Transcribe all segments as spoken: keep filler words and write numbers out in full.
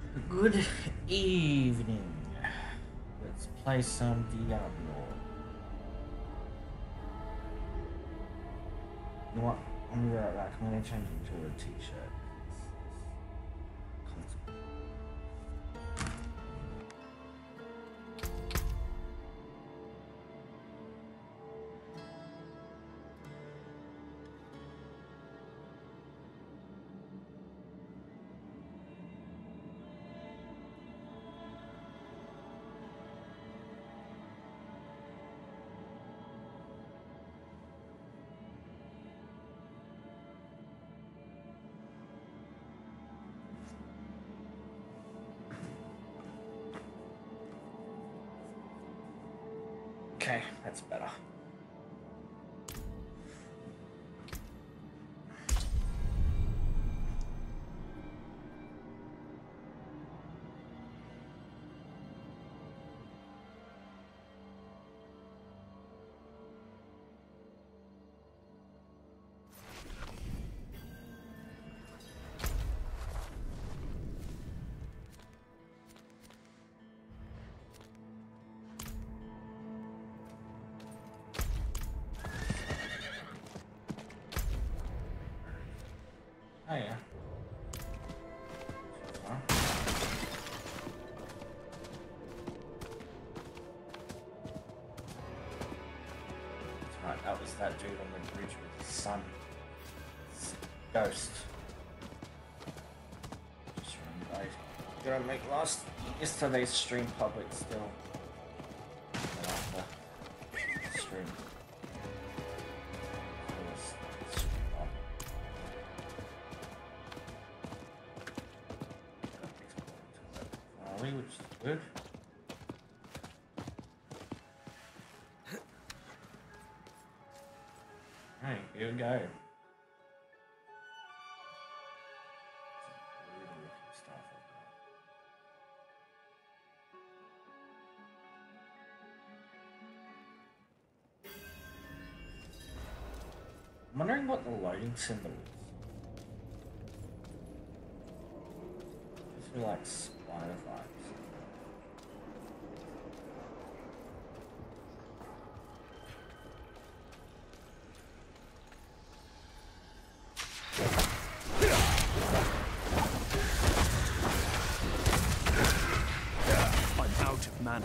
Good evening. Let's play some Diablo. You know what? I'm gonna be right back. I'm gonna change into a t-shirt. Okay, that's better. Oh yeah. That's right, that was that dude on the bridge with his son. Ghost. Just remember, I gotta make last yesterday's stream public still. And after stream. Which is good. Right, here we go. I'm wondering what the loading symbol is. I feel like spider vibes. I'm out of mana.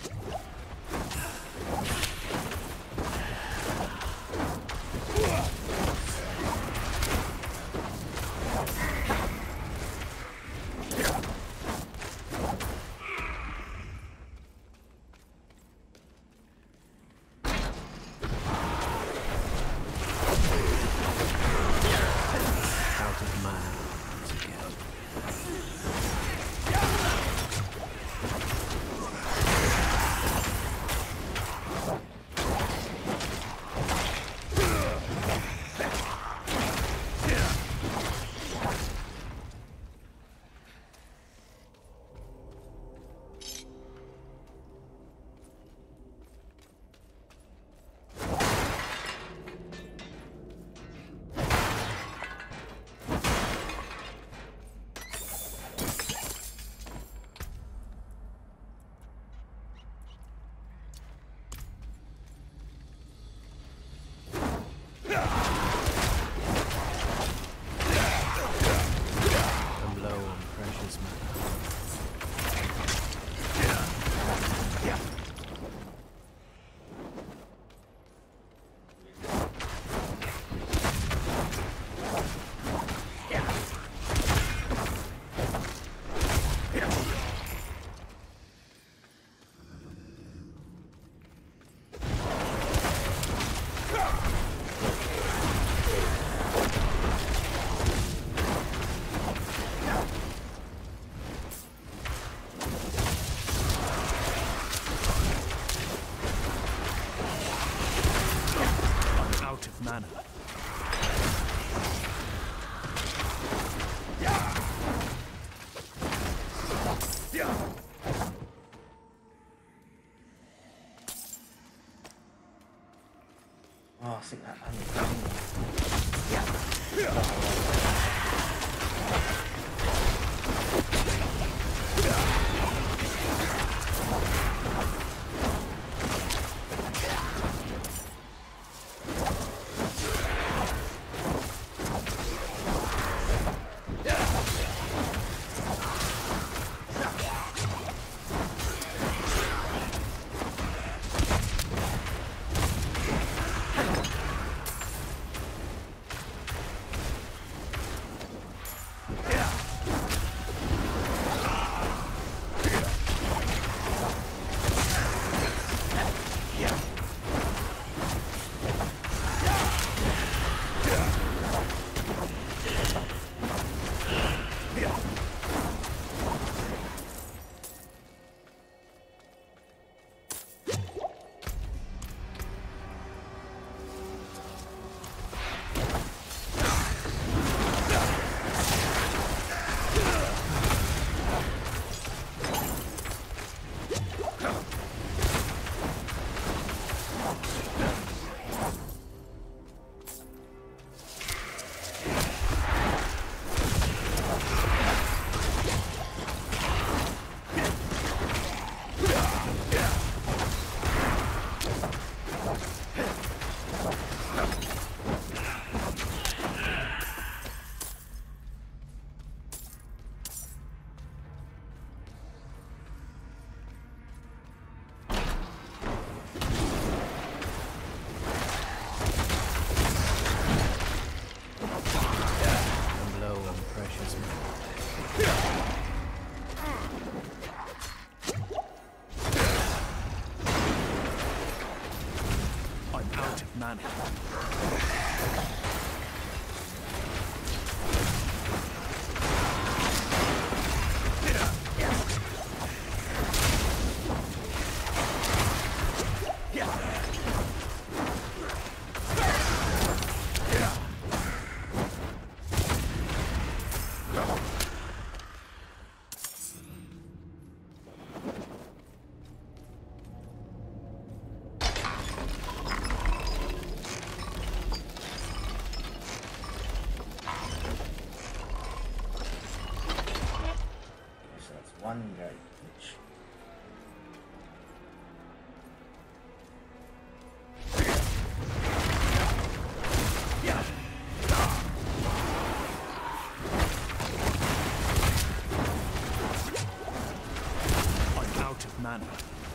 Mana. Oh, I think that mana. One guy each. I'm out of mana.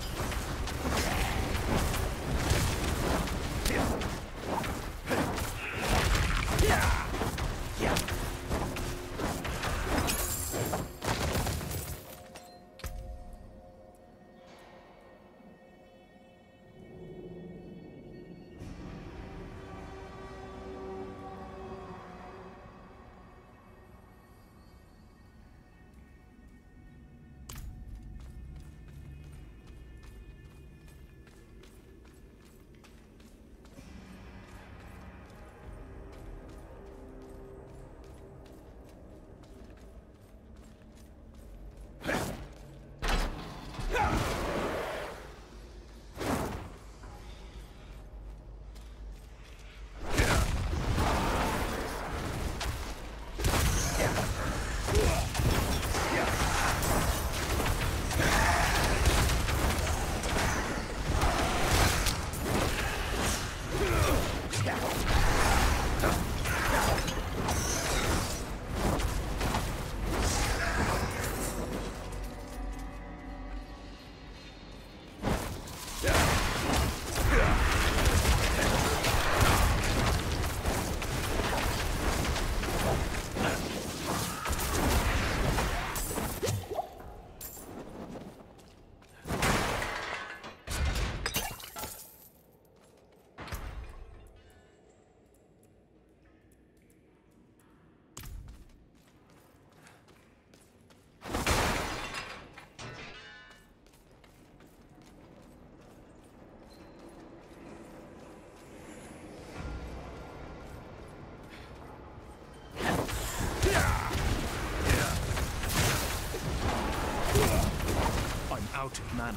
Out of mana.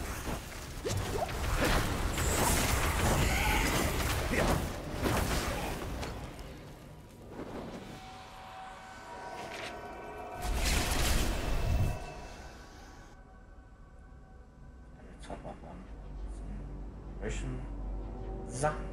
Top up on some Russian Sachen.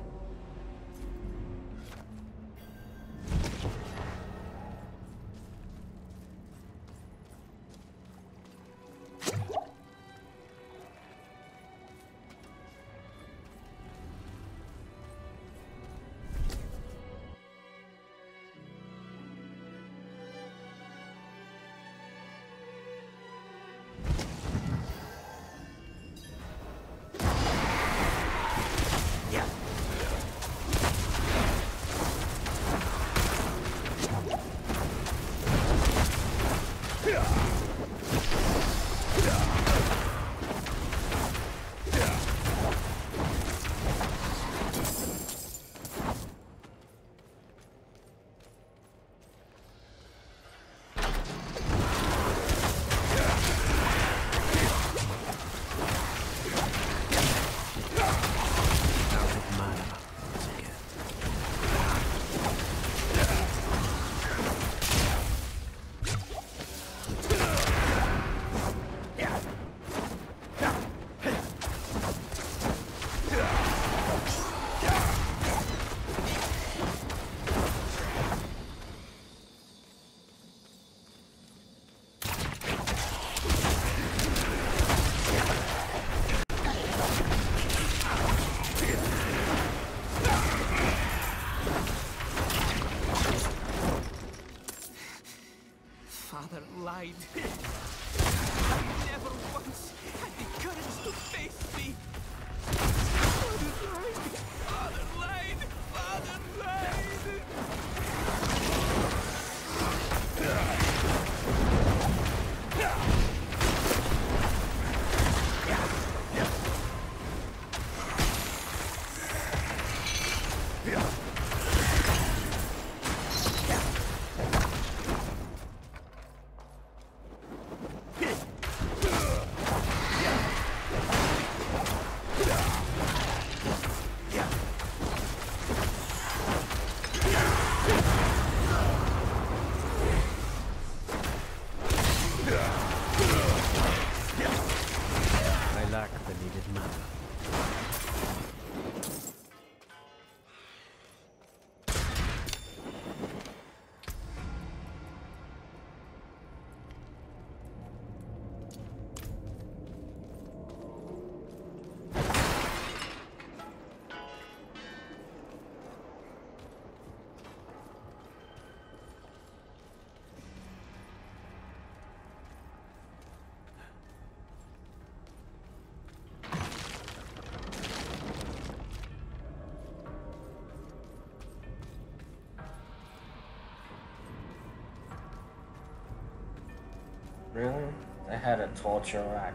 Really? They had a torture rack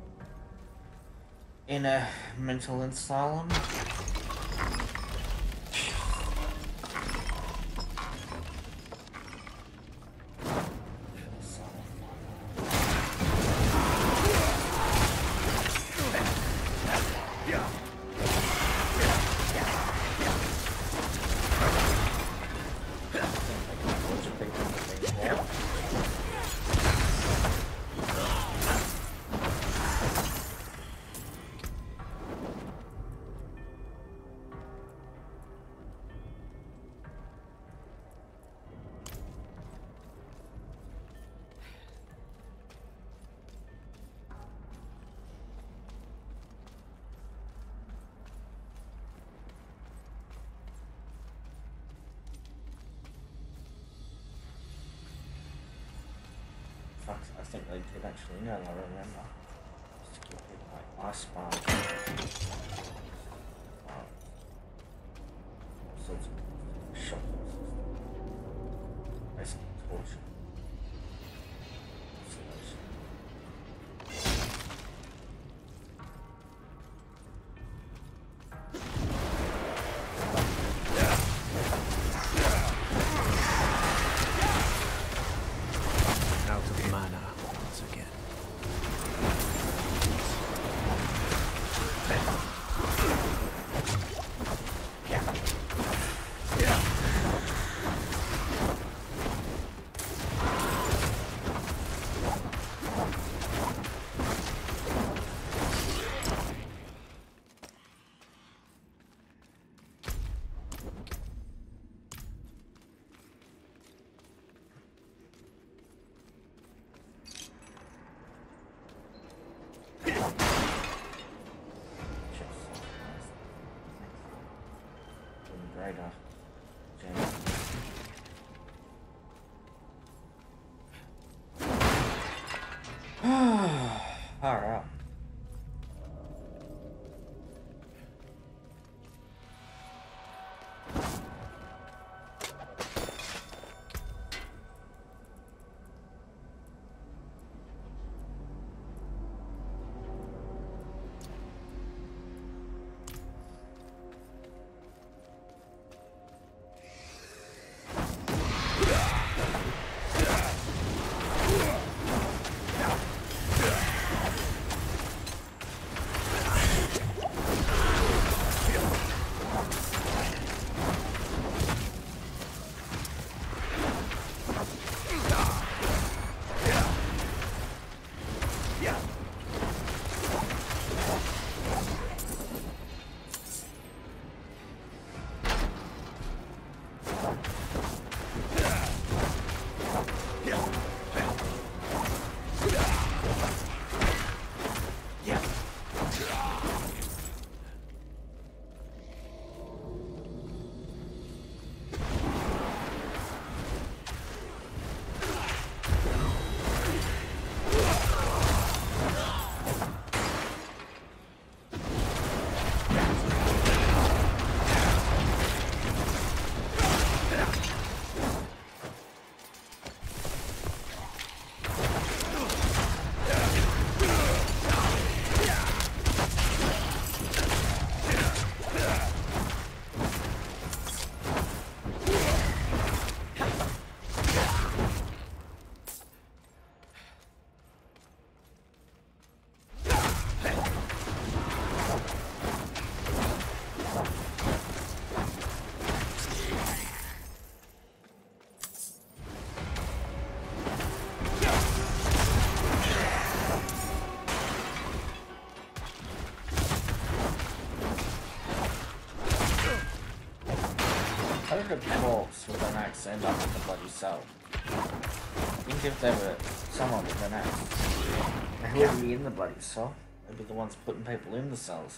in a mental asylum? Fuck, I think they did actually know, I remember. Just to give people like ice bars. Wow. All sorts of shock. Basically torture. Alright. How did a corpse with an axe end up in the bloody cell? I think if there were someone with an axe, who would be in the bloody cell? They'd be the ones putting people in the cells.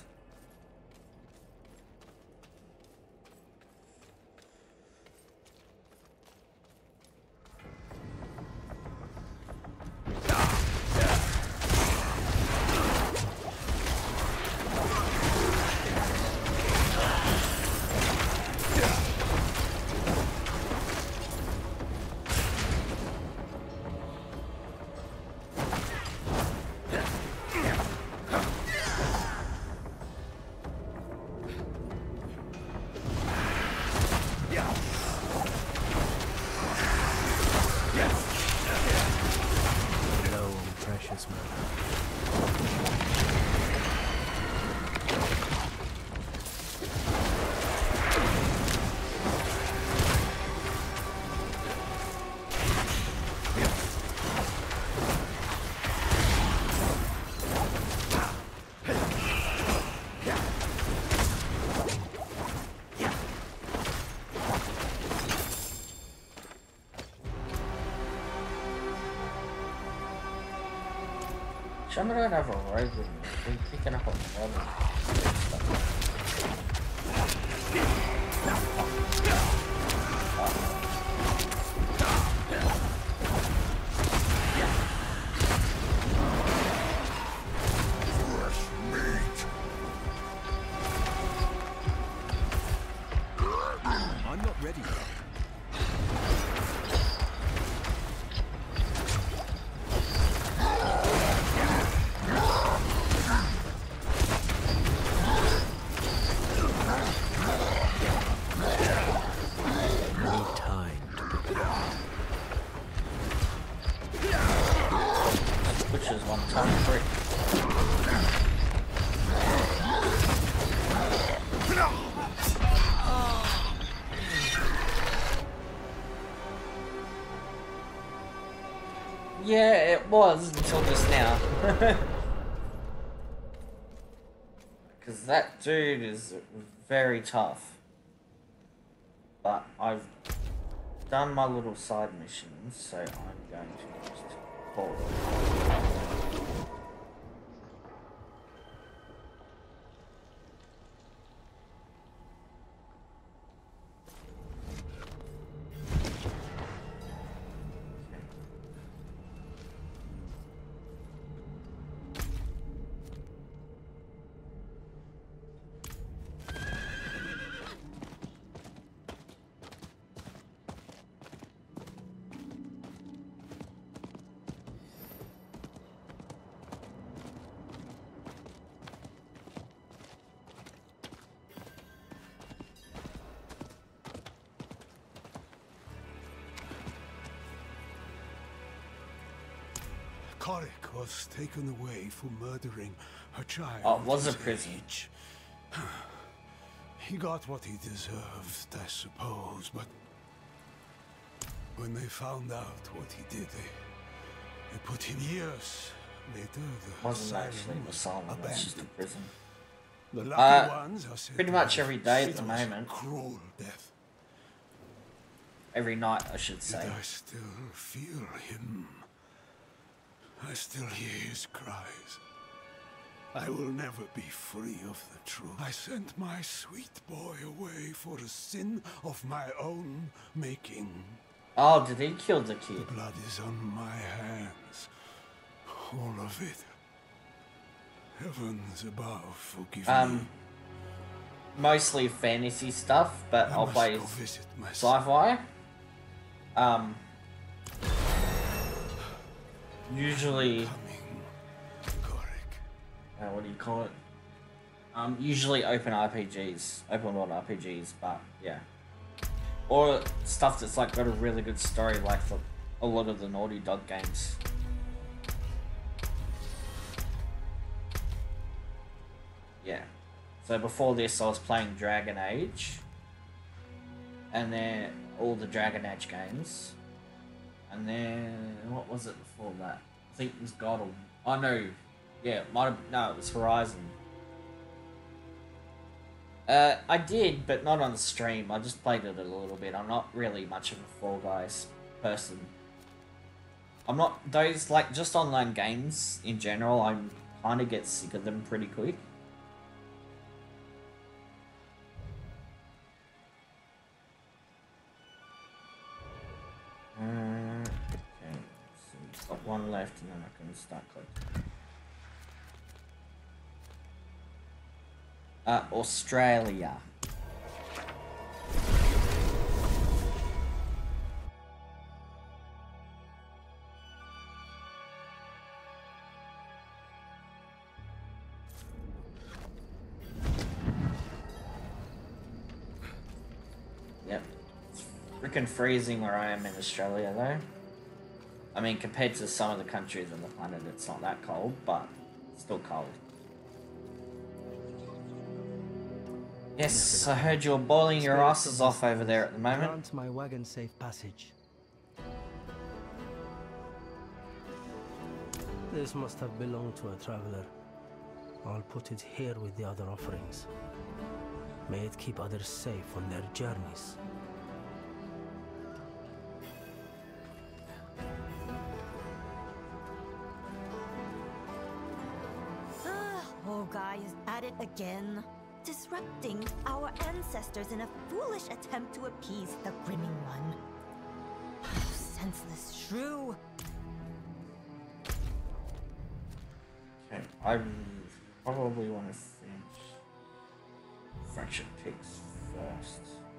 vicious murder. I'm gonna have a rogue with me. We're picking up on trouble. I'm not ready yet. Yeah, it was until just now. Because that dude is very tough. But I've done my little side missions, so I'm going to just call it. Korik was taken away for murdering her child. Oh, it was a prison. Age. He got what he deserved, I suppose, but when they found out what he did, they, they put him years later. The wasn't actually an asylum, it was just a prison. The lucky Uh, ones are said pretty to much have every day at the fatal, moment. Cruel death. Every night, I should say. Yet I still feel him. I still hear his cries. I will never be free of the truth. I sent my sweet boy away for a sin of my own making. Oh, did he kill the kid? The blood is on my hands. All of it. Heavens above, forgive Um, me. Mostly fantasy stuff, but I I'll must play go visit my son. sci-fi. Um, usually, Coming, Korik. uh, what do you call it? Um, usually open R P Gs, open world R P Gs, but yeah. Or stuff that's like got a really good story, like for a lot of the Naughty Dog games. Yeah. So before this, I was playing Dragon Age, and then all the Dragon Age games, and then what was it before that? I think it was God of. Oh no, yeah, it might have, no, it was Horizon. Uh, I did, but not on stream. I just played it a little bit. I'm not really much of a Fall Guys person. I'm not those like just online games in general. I kind of get sick of them pretty quick. Uh, okay, so got one left, and then I can start clicking. Uh, Australia. Yep. It's freaking freezing where I am in Australia, though. I mean, compared to some of the countries on the planet, it's not that cold, but it's still cold. Yes, I heard you're boiling your asses off over there at the moment. Grant my wagon safe passage. This must have belonged to a traveler. I'll put it here with the other offerings. May it keep others safe on their journeys. Guy is at it again, disrupting our ancestors in a foolish attempt to appease the Grimming One. Senseless shrew. Okay, I probably want to finish Fractured Pigs first.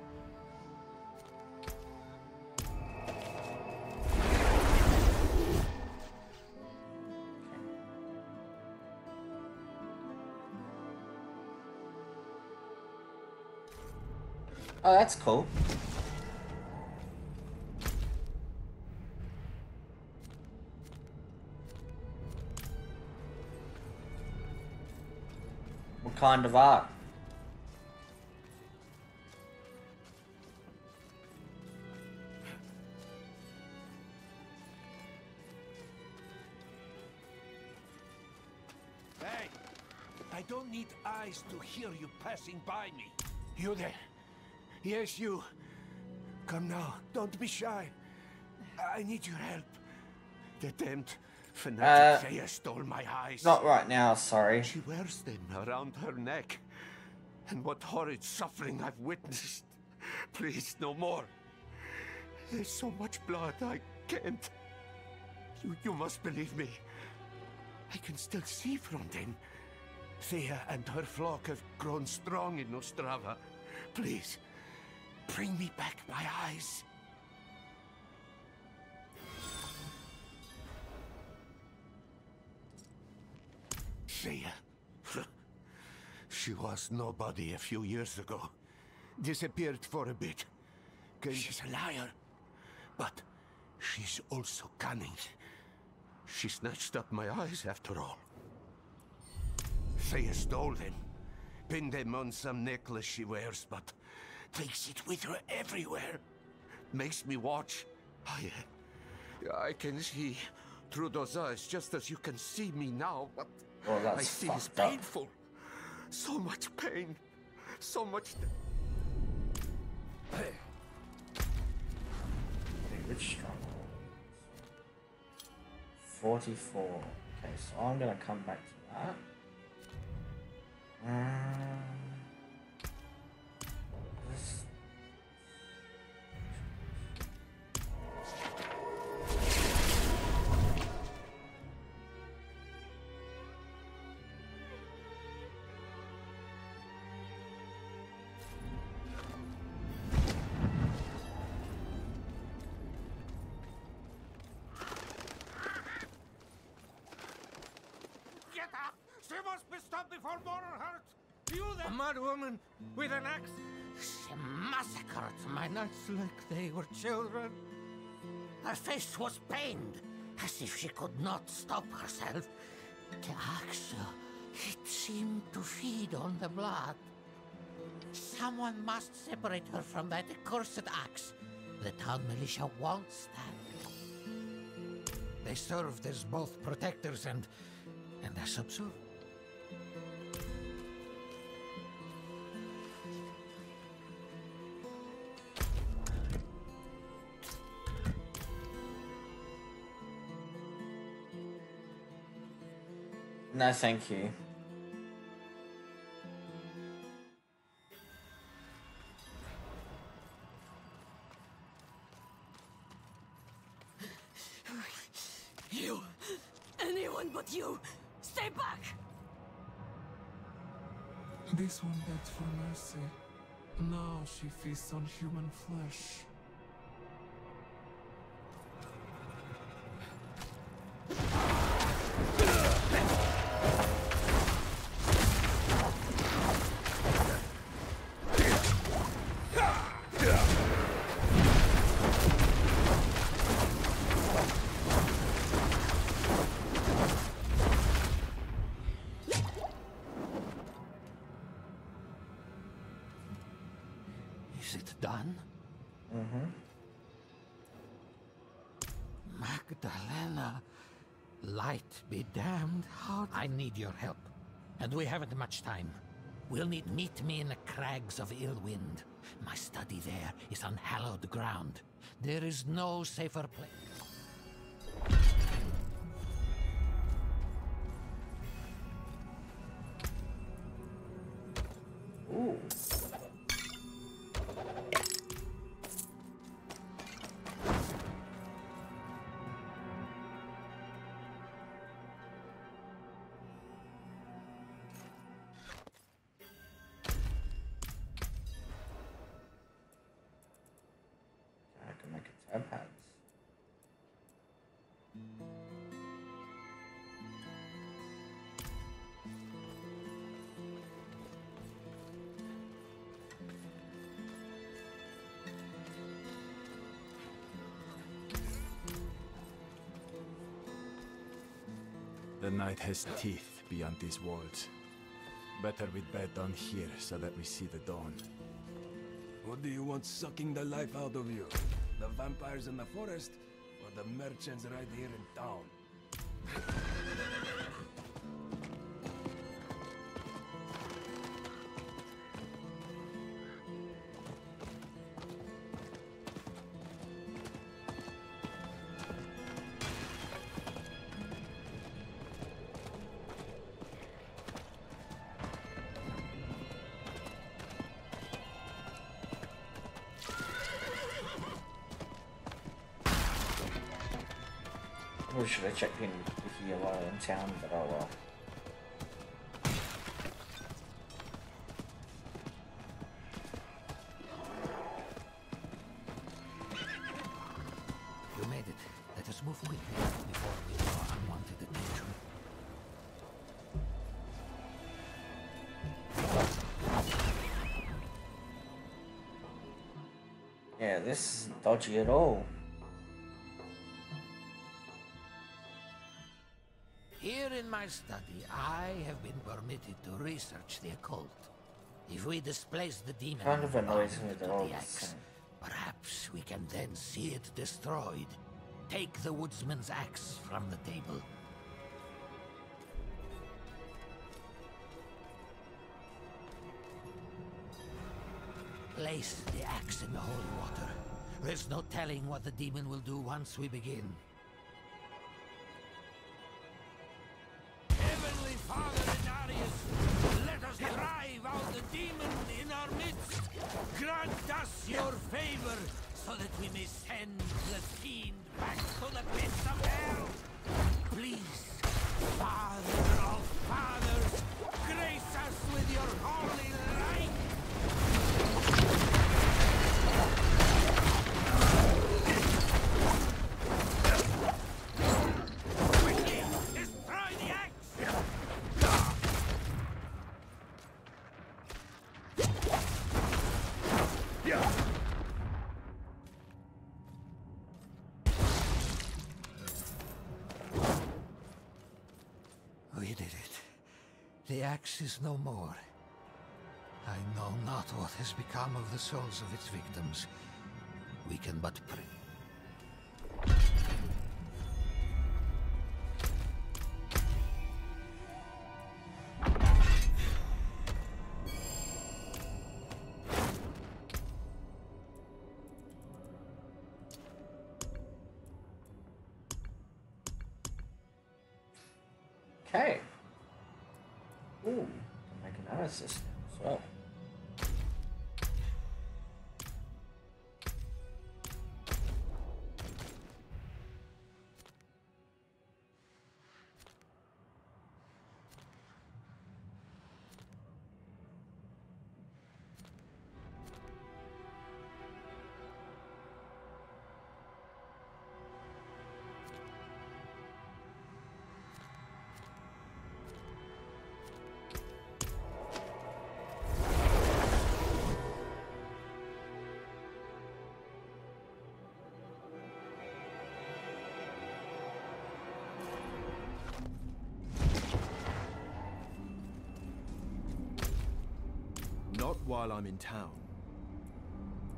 Oh, that's cool. What kind of art? Hey! I don't need eyes to hear you passing by me. You there? Yes, you. Come now. Don't be shy. I need your help. The damned fanatic Freya stole my eyes. Not right now, sorry. She wears them around her neck. And what horrid suffering I've witnessed. Please, no more. There's so much blood, I can't. You, you must believe me. I can still see from them. Thea and her flock have grown strong in Ostrava. Please. Bring me back my eyes. Thea. She was nobody a few years ago. Disappeared for a bit. She's a liar. But she's also cunning. She snatched up my eyes after all. Thea stole them. Pinned them on some necklace she wears, but takes it with her everywhere. Makes me watch. I, I can see through those eyes just as you can see me now, but oh, that's I see it's fucked up. painful. So much pain. So much... Hey. Which stronghold? forty-four. Okay, so I'm gonna come back to that. Um, this. Get up! She must be stopped before more hurt! You the mad woman with an axe! She massacred my knights like they were children. Her face was pained, as if she could not stop herself. The axe, it seemed to feed on the blood. Someone must separate her from that accursed axe. The town militia wants that. They served as both protectors and... and as observers. No, thank you. You! Anyone but you! Stay back! This one begged for mercy. Now she feasts on human flesh. Is it done? Mm-hmm. Magdalena, light be damned. How I need your help, and we haven't much time. We'll need meet me in the crags of Illwind. My study there is on hallowed ground. There is no safer place. Ooh. I can make it tab pads. The night has teeth beyond these walls. Better we bed down here so that we see the dawn. What do you want sucking the life out of you? The vampires in the forest, or the merchants right here in town? We should have checked in with you while in town, but oh well. You made it. Let us move quickly before we draw unwanted attention. Yeah, this isn't dodgy at all. Here in my study, I have been permitted to research the occult. If we displace the demon Kind of annoys me with that all the the axe, same. perhaps we can then see it destroyed. Take the woodsman's axe from the table. Place the axe in the holy water. There's no telling what the demon will do once we begin. Heavenly Father Darius, let us drive out the demon in our midst. Grant us your favor, so that we may send the fiend back to the pits of hell. Please, Father of fathers, grace us with your holy light. Quickly, destroy the axe! We did it. The axe is no more. I know not what has become of the souls of its victims. We can but pray. Okay. Ooh, can make analysis as well. Not while I'm in town.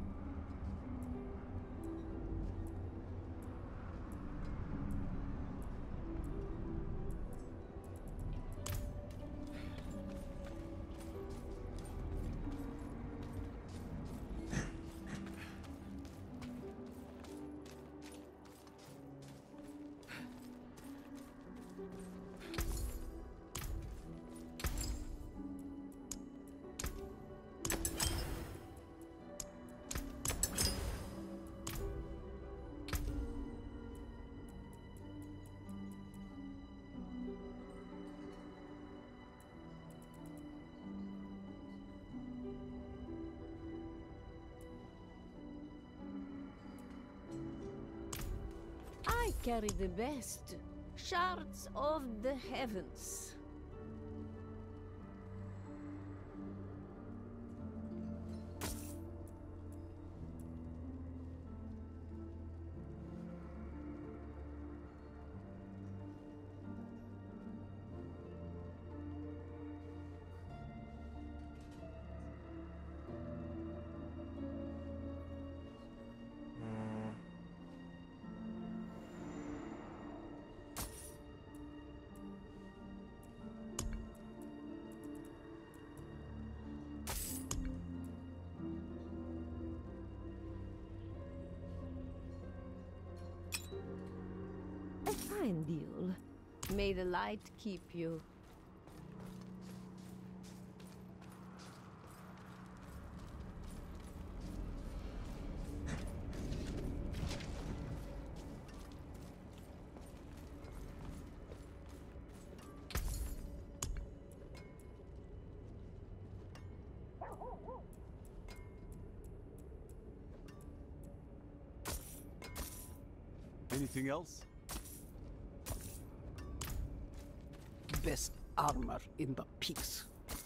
carry the best shards of the heavens. A fine deal. May the light keep you. Anything else? Best armor in the piece.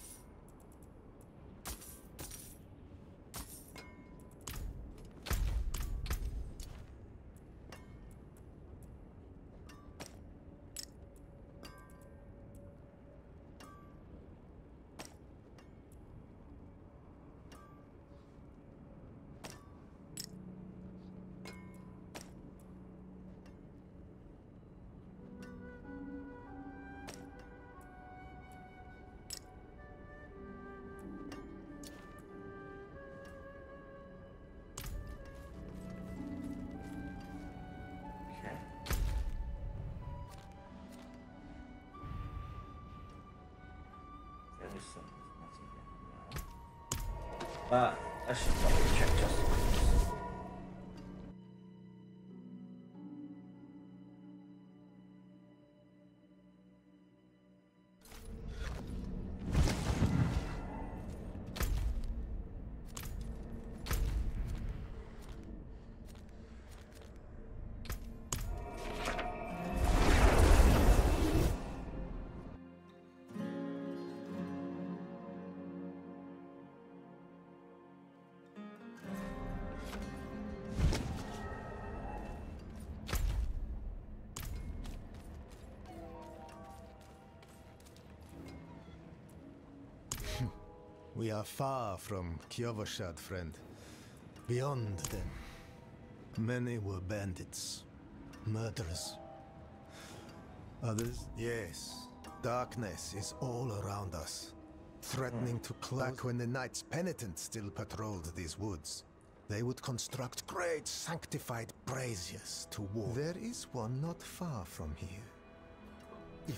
But I should probably check just in case. We are far from Kiovoshad, friend. Beyond them, many were bandits, murderers. Others? Yes. Darkness is all around us, threatening to clack when the Knights Penitent still patrolled these woods. They would construct great sanctified braziers to war. There is one not far from here. If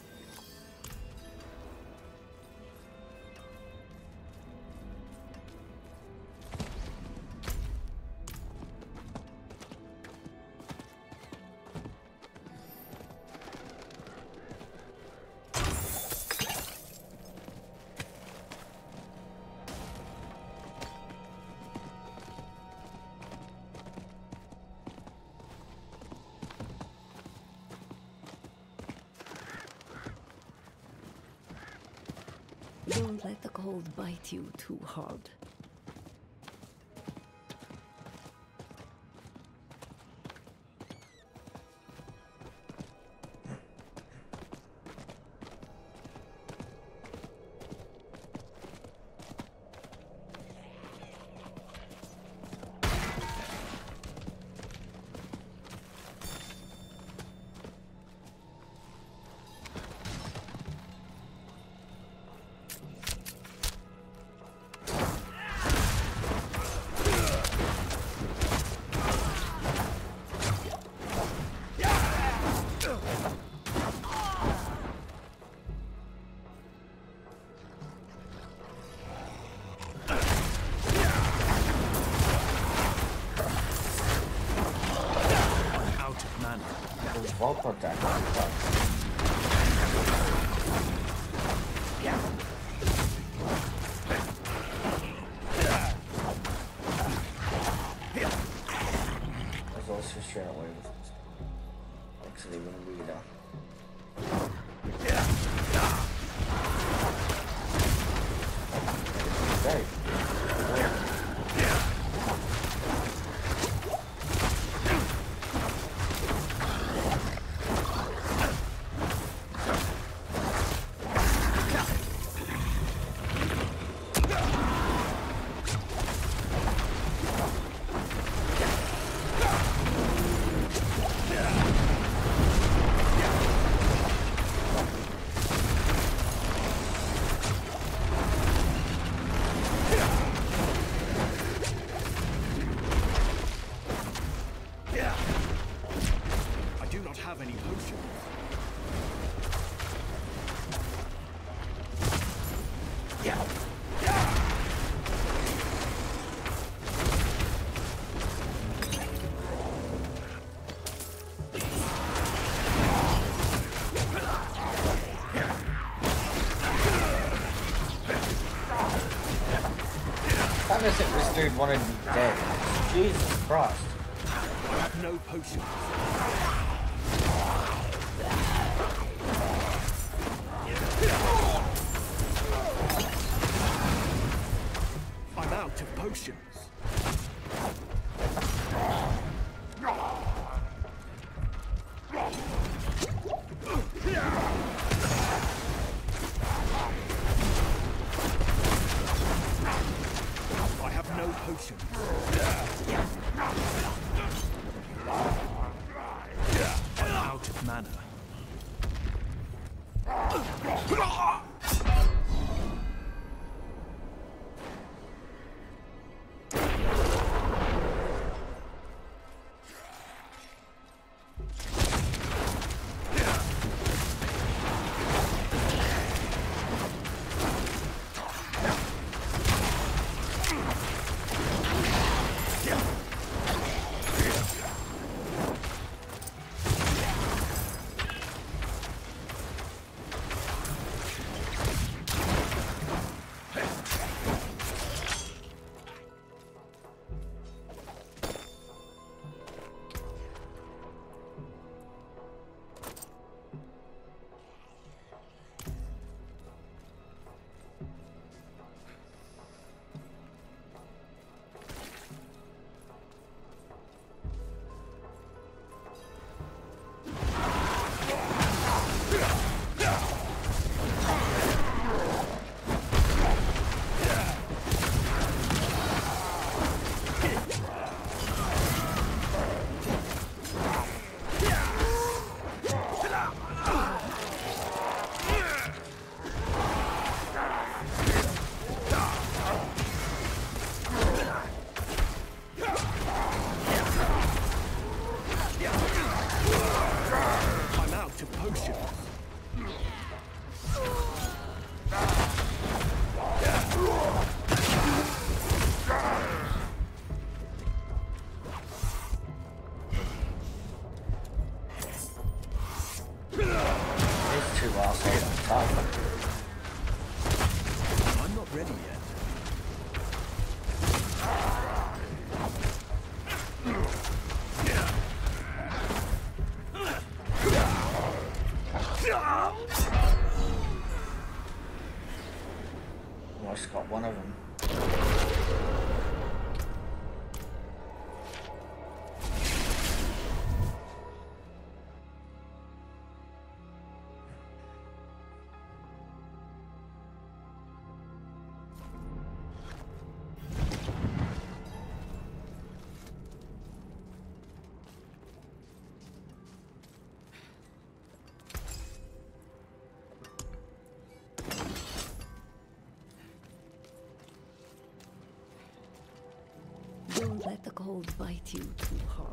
Don't let the cold bite you too hard. Well put that. Let's also share away with this. honest if this dude wanted me dead. Jesus Christ. No potions. I'm out of potions. I have no potions. I'm out of mana. I'm not ready yet. Oh, I just got one of them. Don't let the cold bite you too hard.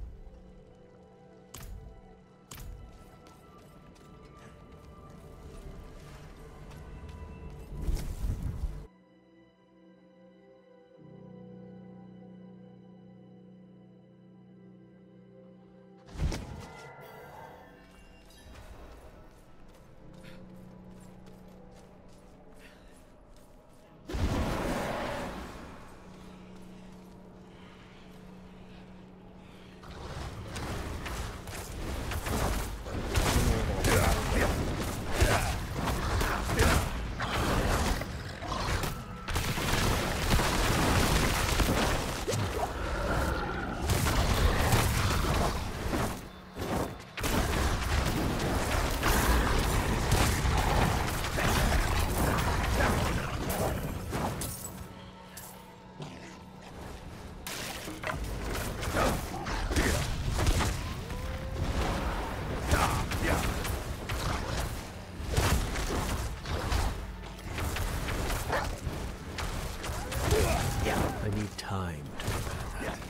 I need time to prepare that.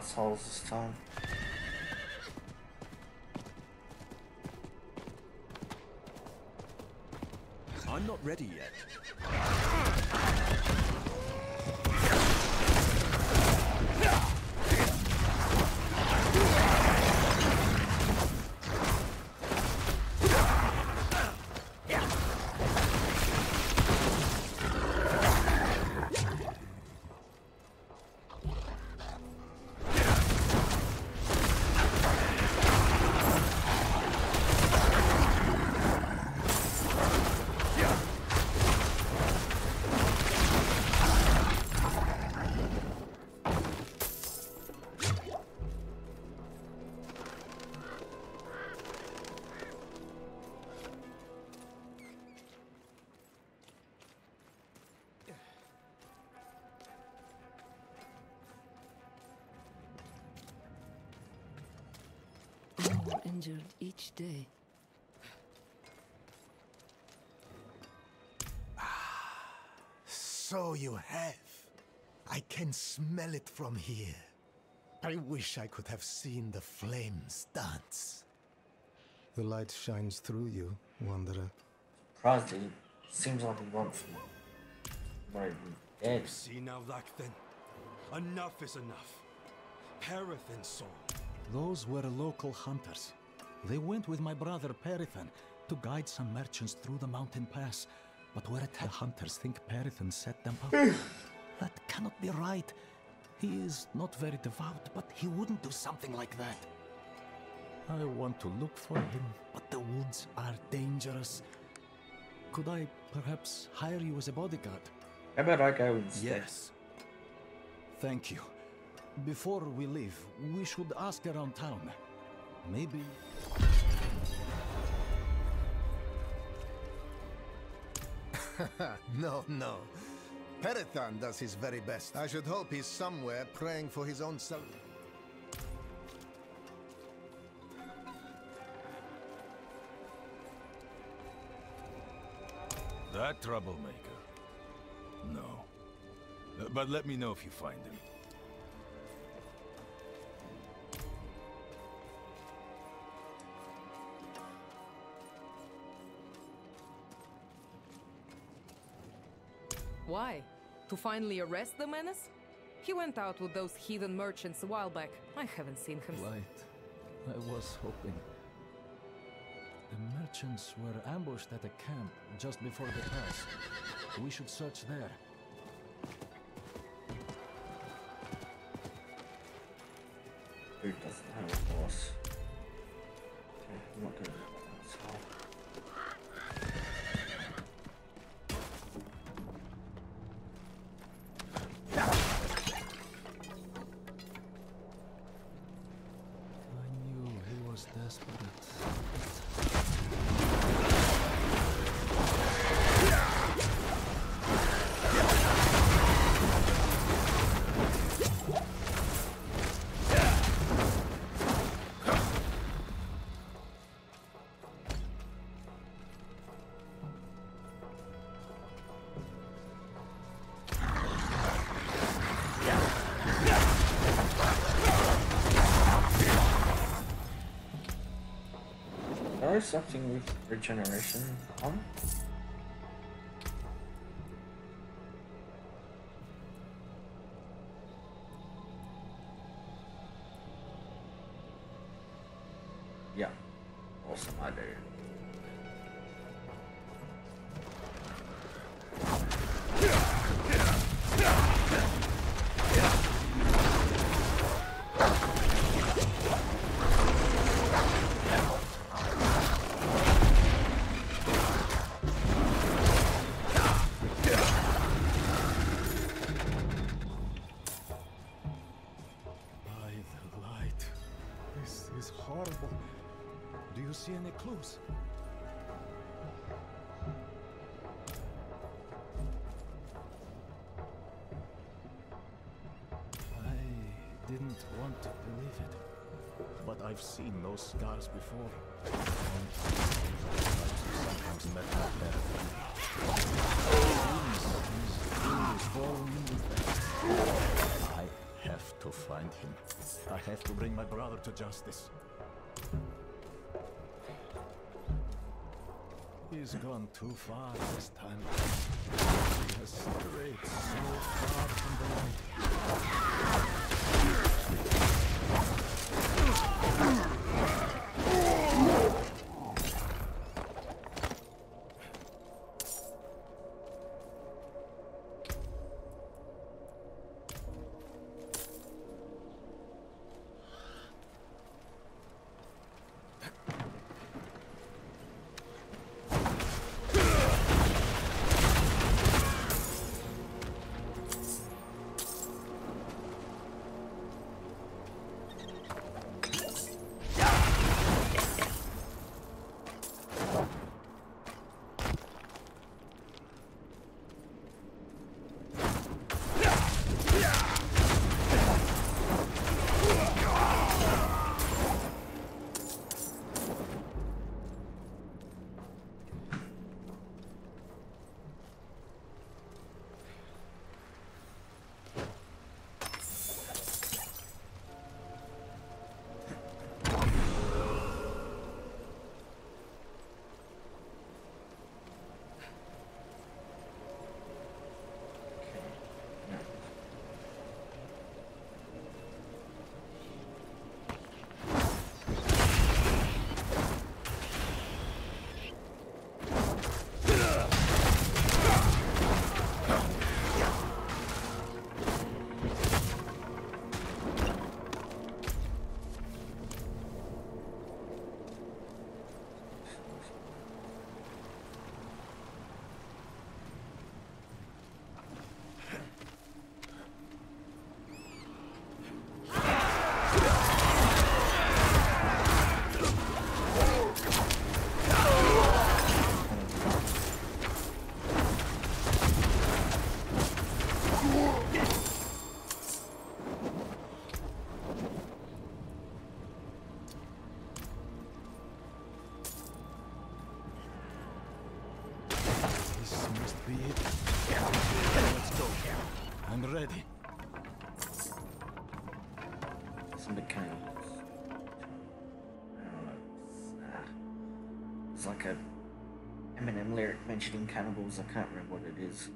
assholes this time. I'm not ready yet. More injured each day. So you have. I can smell it from here. I wish I could have seen the flames dance. The light shines through you, Wanderer. Surprised he seems like he wants me. Right, dead. See now, Lakthan. Enough is enough. Perithan's soul. Those were local hunters. They went with my brother Perithan to guide some merchants through the mountain pass, but were attacked. The hunters think Perithan set them up. That cannot be right. He is not very devout, but he wouldn't do something like that. I want to look for him, but the woods are dangerous. Could I perhaps hire you as a bodyguard? How about I go instead? Yes. Thank you. Before we leave, we should ask around town. Maybe... No, no. Perithan does his very best. I should hope he's somewhere praying for his own soul. That troublemaker? No. Uh, but let me know if you find him. Why? To finally arrest the menace? He went out with those heathen merchants a while back. I haven't seen him. Light. I was hoping. The merchants were ambushed at a camp just before the pass. We should search there. Who doesn't have a horse? Okay, I'm not gonna do that. That's hard. There is something with regeneration on. Yeah, awesome idea. Horrible. Do you see any clues? I didn't want to believe it, but I've seen those scars before. And sometimes met my death. I have To find him, I have to bring my brother to justice. He's gone too far this time. He has strayed so far from the light. Ready. Some mechanics. I don't know. It's, uh, it's like a Eminem lyric mentioning cannibals. I can't remember what it is.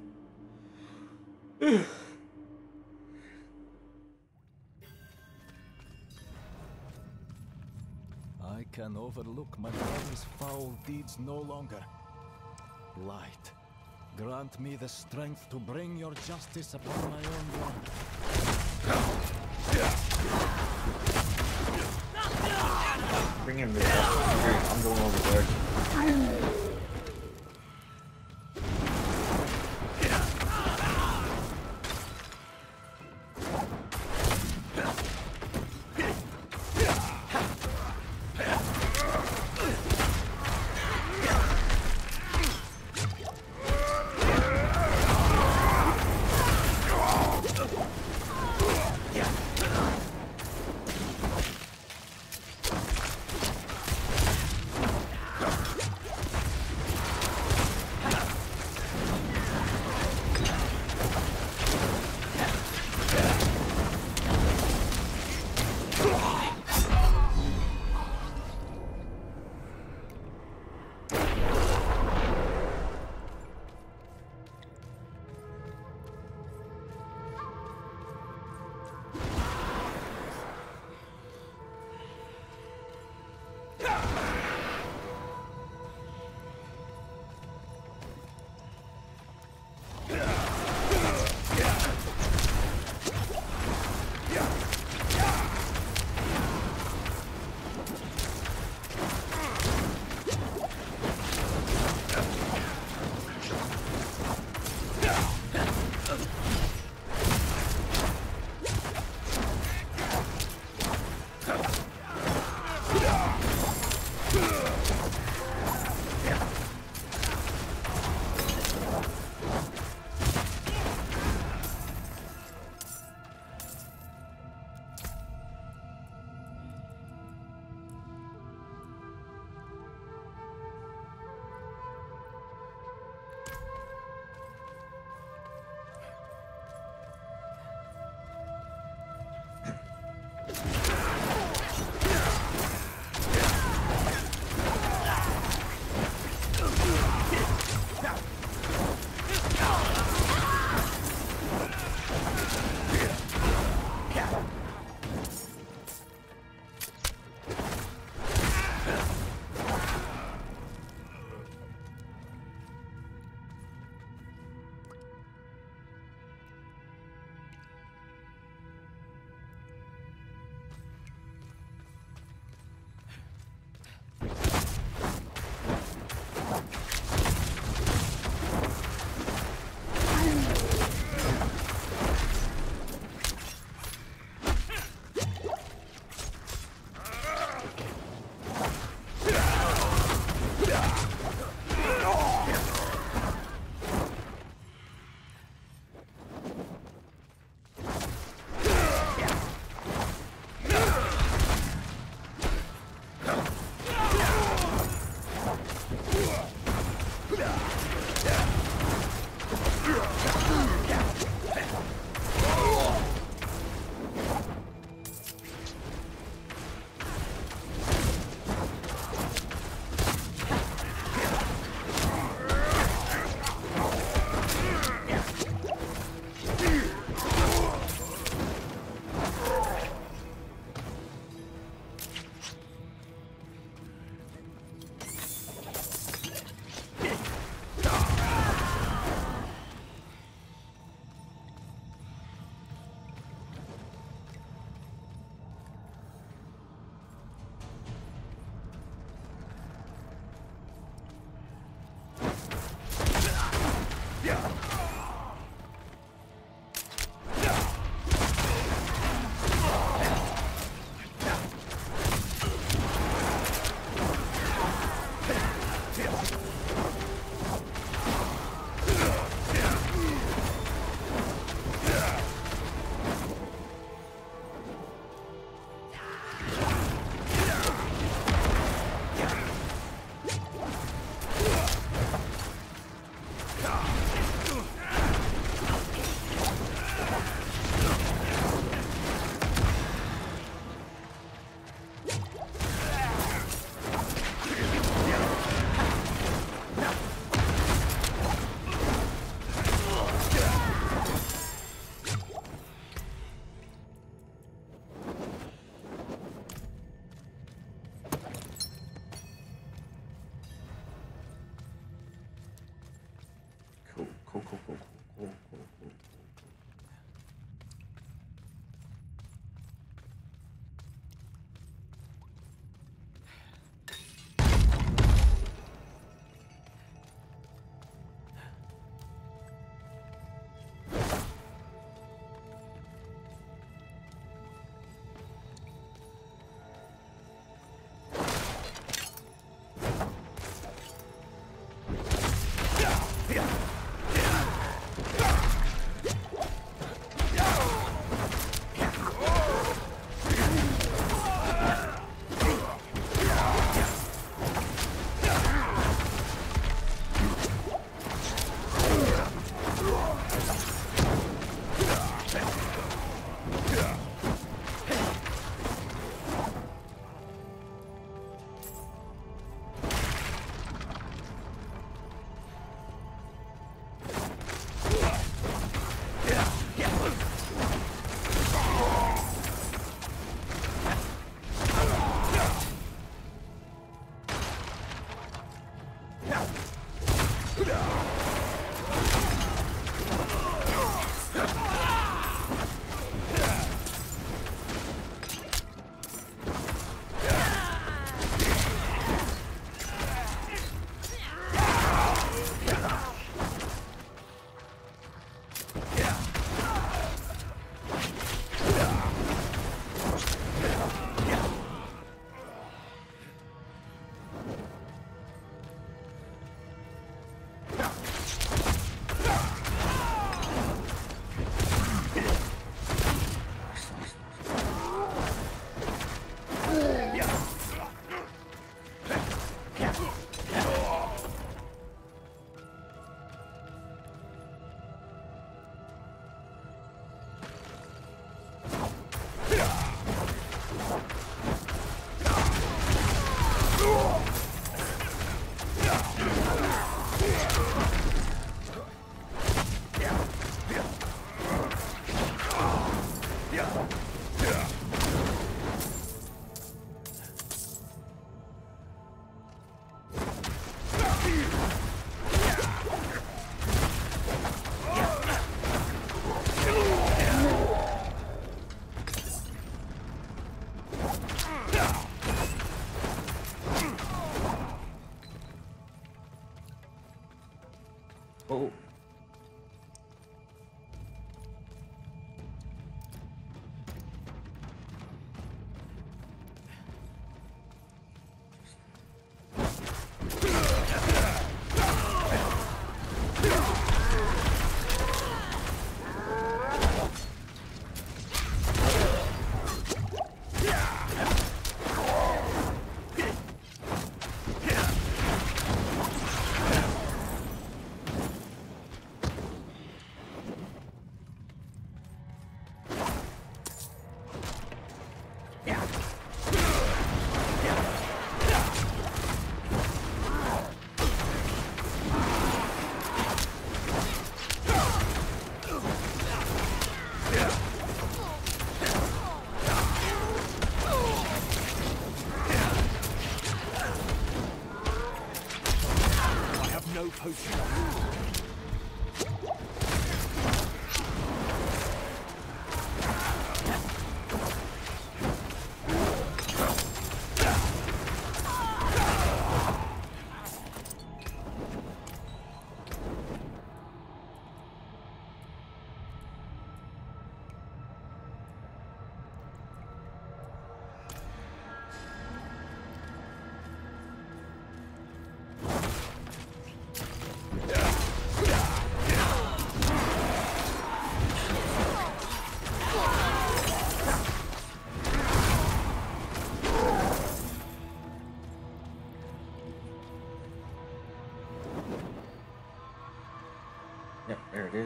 I can overlook my brother's foul deeds no longer. Light, grant me the strength to bring your justice upon my own blood. Bring him to justice. I'm going over there.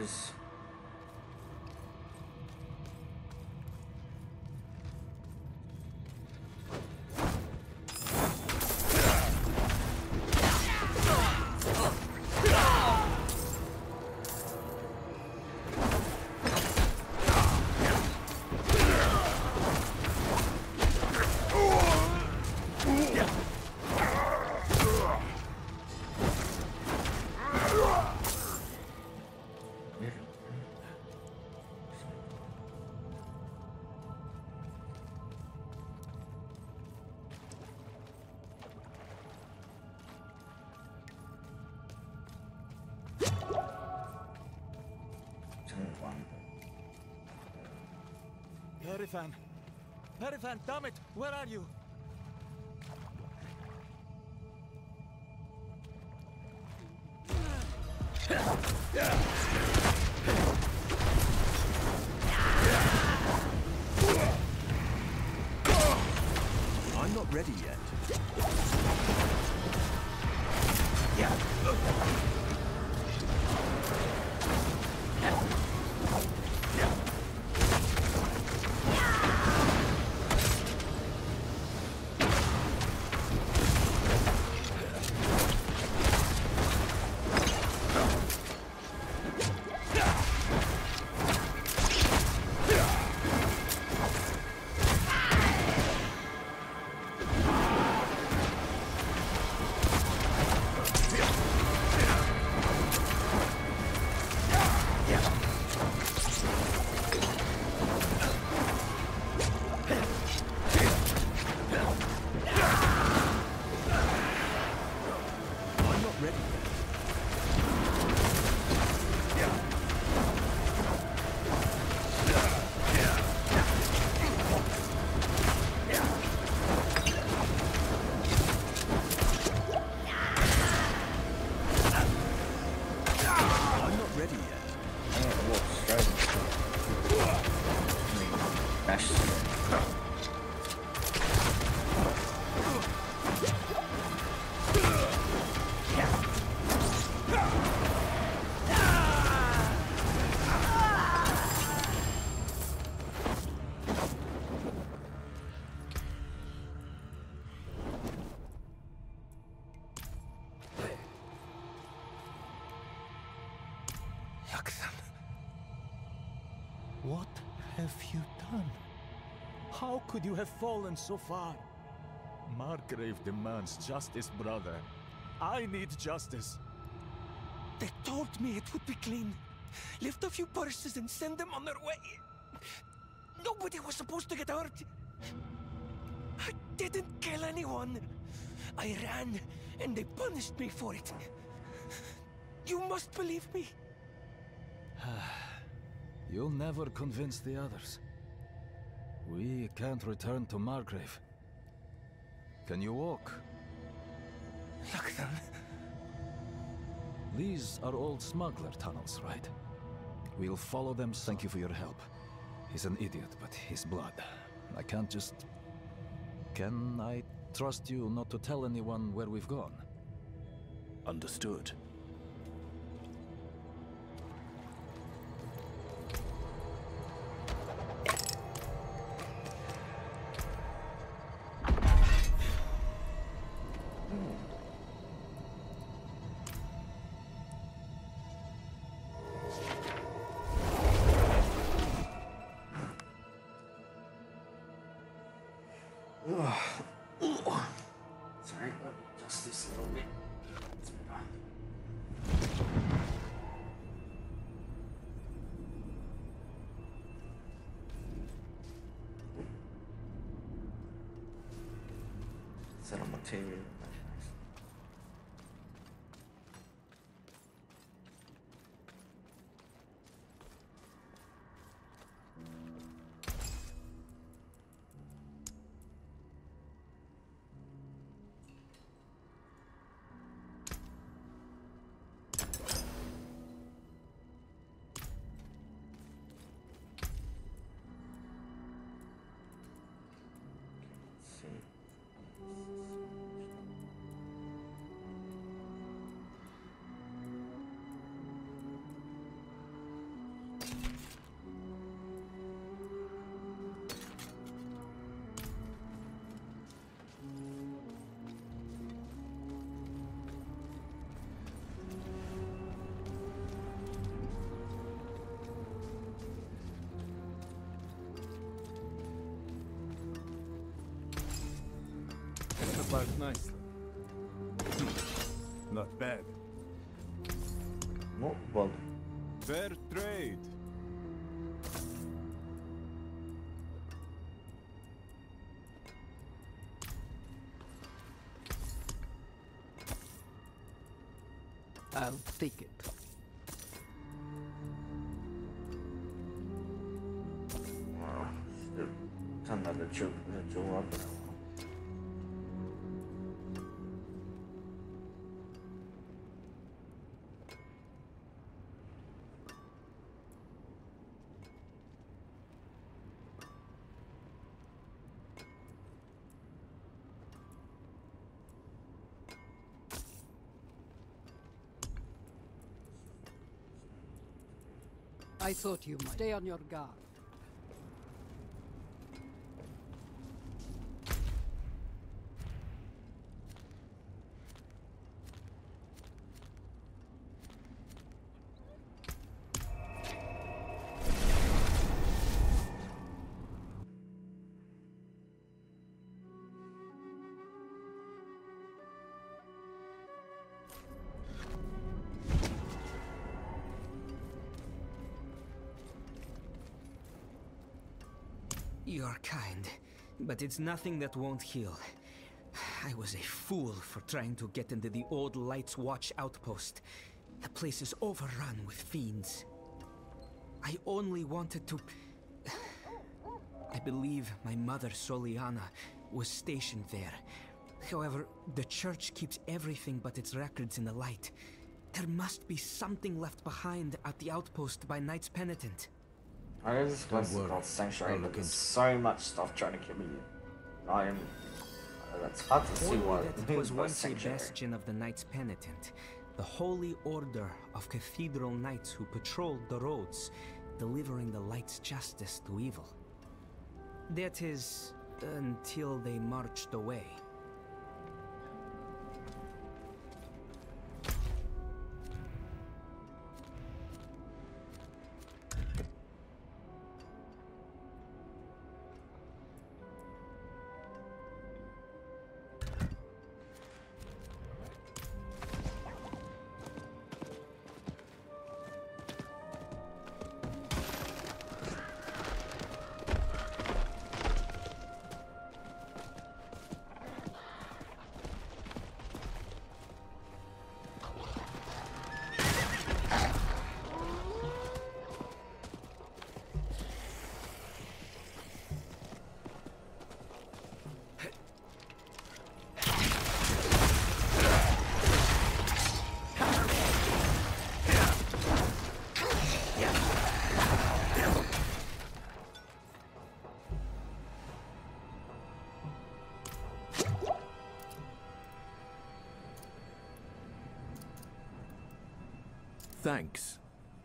is. Perifan! Perifan, damn it! Where are you? I'm not ready yet. Yeah. What have you done? How could you have fallen so far? Margrave demands justice, brother. I need justice. They told me it would be clean. Lift a few purses and send them on their way. Nobody was supposed to get hurt. I didn't kill anyone. I ran, and they punished me for it. You must believe me. You'll never convince the others. We can't return to Margrave. Can you walk? Look, then. These are old smuggler tunnels, right? We'll follow them. Thank you for your help. He's an idiot, but he's blood. I can't just... Can I trust you not to tell anyone where we've gone? Understood. Sorry, let me adjust this a little bit. It's better. Set on material. Apart nicely. Not bad. No, well. Fair trade. I'll take it. Wow.看到的就就我不能。 I thought you might. Stay on your guard. You're kind, but it's nothing that won't heal. I was a fool for trying to get into the old Light's Watch outpost. The place is overrun with fiends. I only wanted to... I believe my mother, Soliana, was stationed there. However, the church keeps everything but its records in the light. There must be something left behind at the outpost by Knight's Penitent. I know this place is called Sanctuary, but there's so much stuff trying to kill me. I am. Uh, that's hard to see what it was once a bastion of the Knights Penitent, the holy order of cathedral knights who patrolled the roads, delivering the light's justice to evil. That is, until they marched away. Thanks.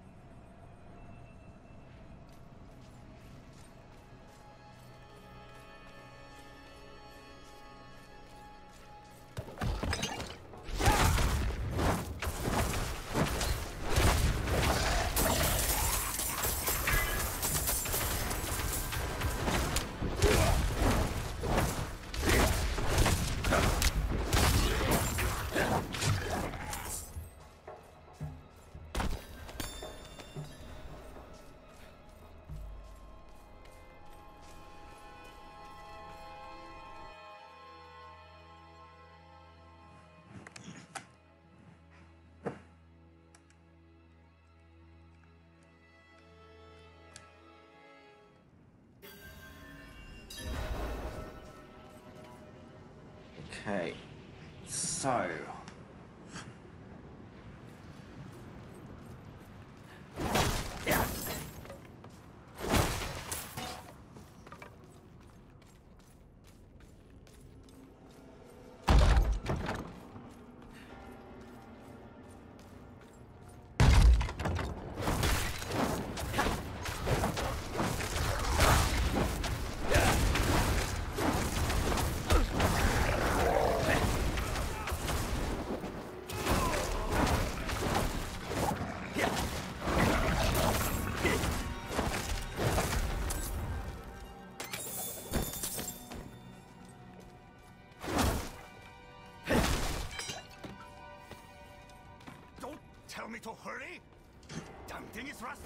Okay, so me to hurry? Damn thing is rusty.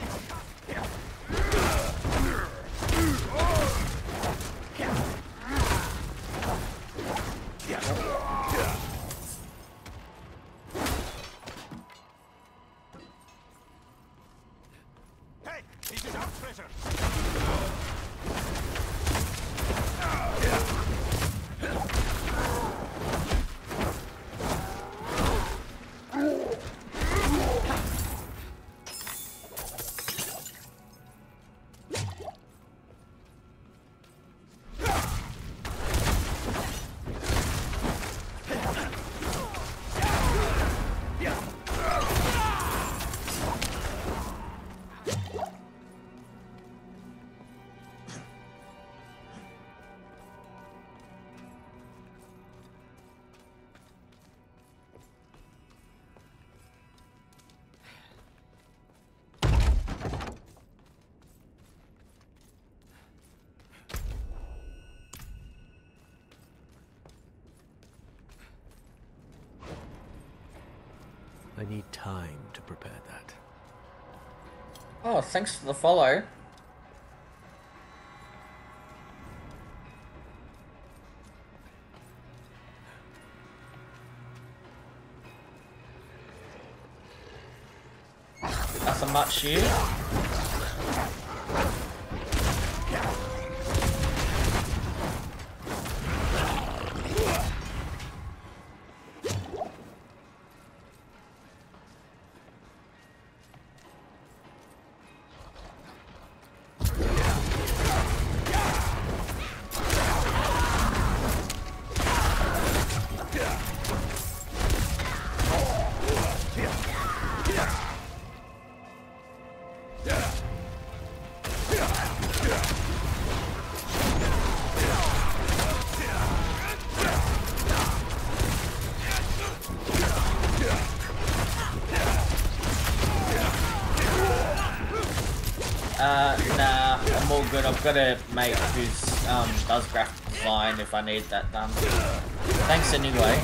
Hey, this is our treasure. I need time to prepare that. Oh, thanks for the follow. That's a much you. Uh, nah, I'm all good. I've got a mate who's um does graphic design if I need that done. Thanks anyway.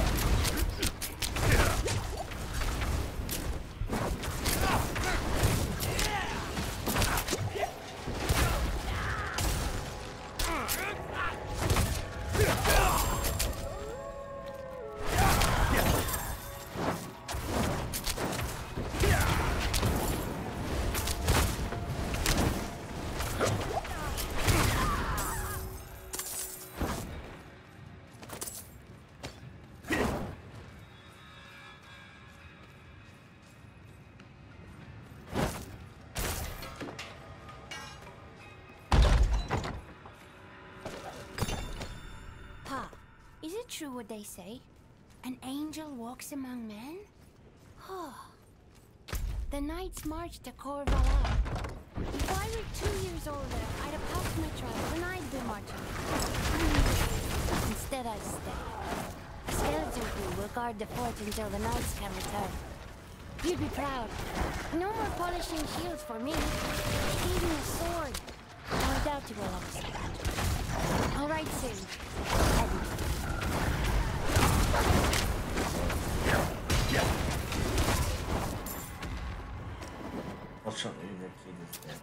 True what they say? An angel walks among men? Oh. The knights marched to Corvallis. If I were two years older, I'd have passed my trial and I'd be marching. Instead, I'd stay. A skeleton crew will guard the fort until the knights can return. You'd be proud. No more polishing shields for me. Even a sword. I doubt you will understand. I'll write soon. Edmund. Fortunately, the kid is dead.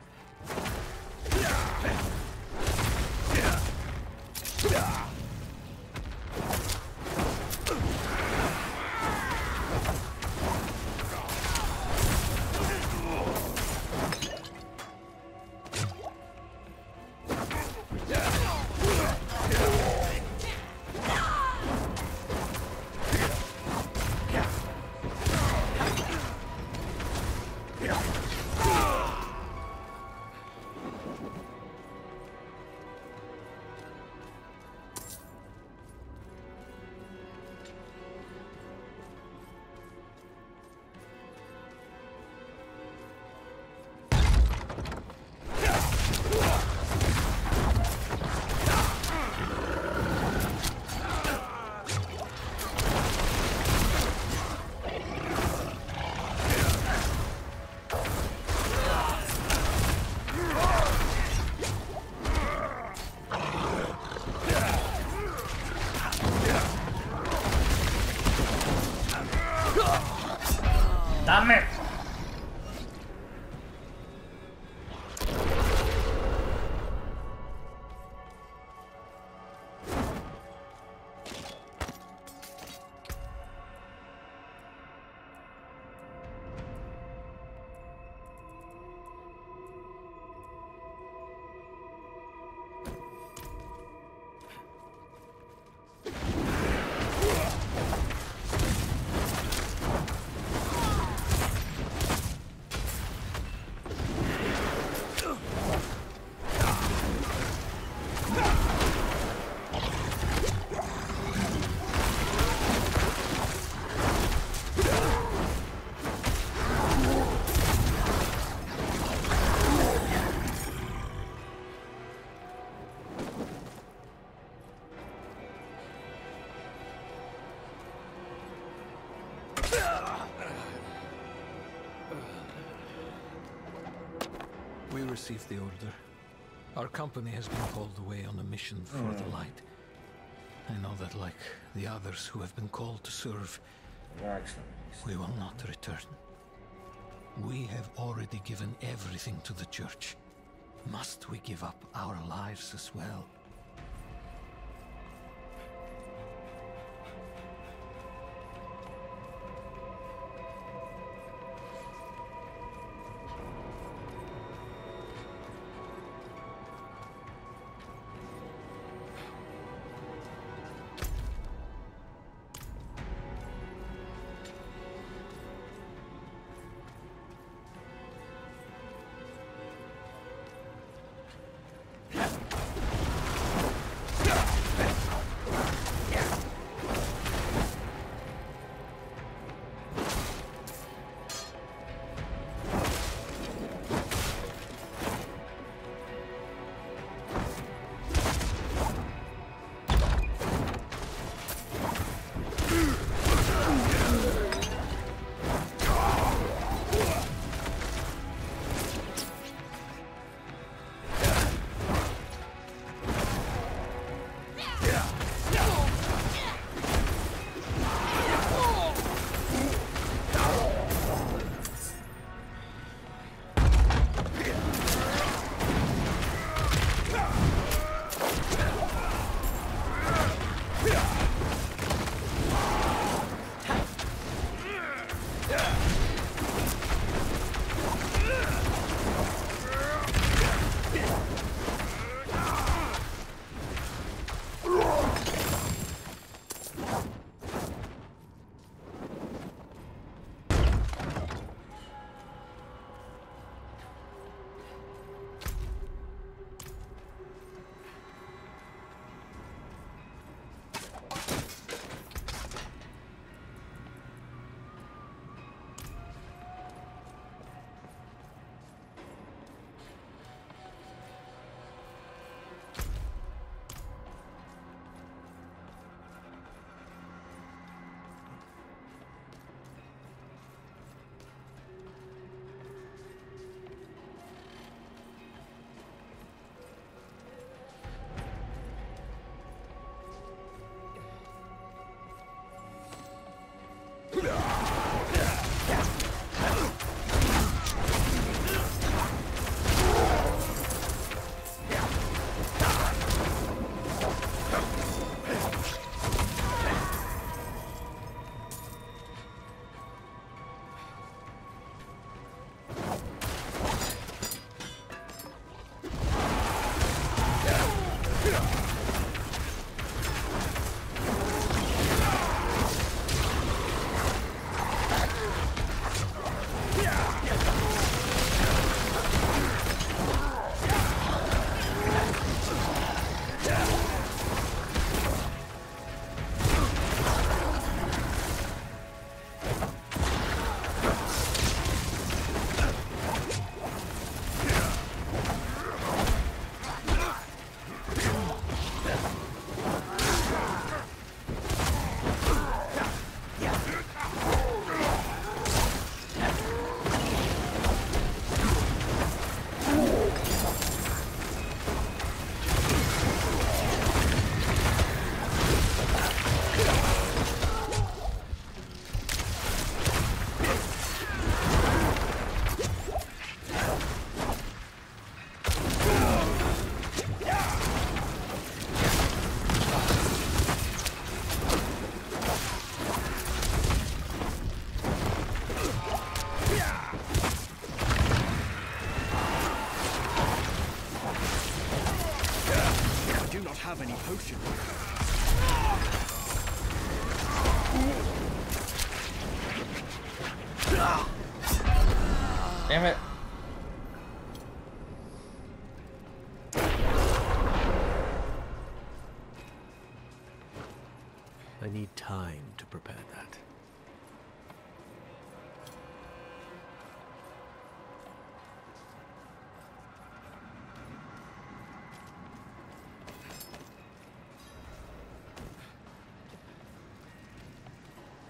received the order. Our company has been called away on a mission for Mm. the light. I know that, like the others who have been called to serve, we will not return. We have already given everything to the church. Must we give up our lives as well? Have any potion? Damn it. I need time to prepare that.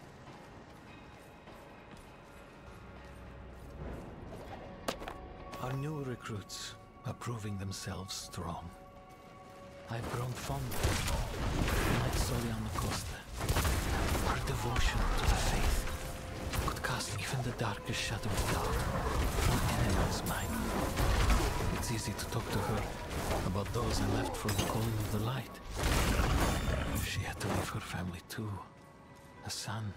Our new recruits are proving themselves strong. I've grown fond of them, like Soliana Costa. Her devotion to the faith could cast even the darkest shadow of doubt from anyone's mind. It's easy to talk to her about those I left for the calling of the light. She had to leave her family too. A son.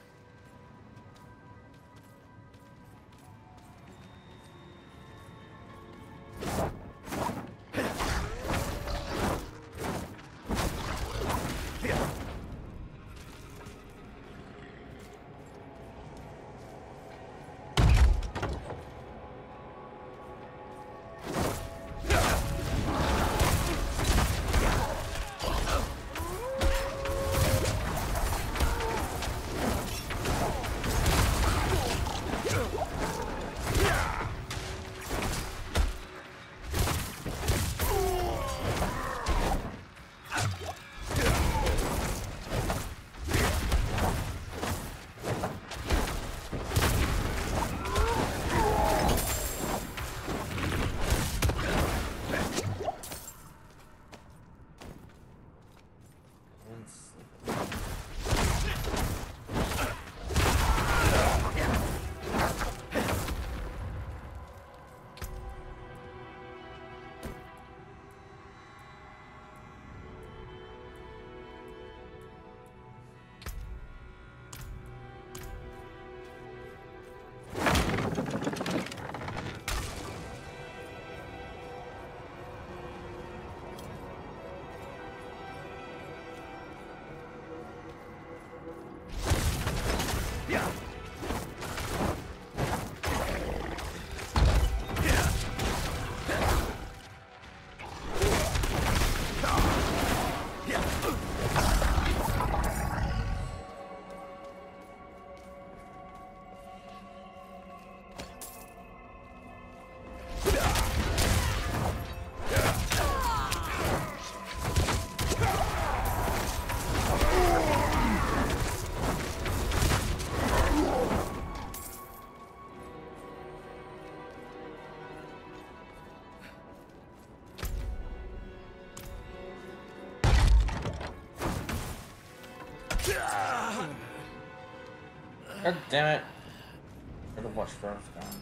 God damn it. Could have watched Earth down.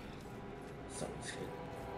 Something's good.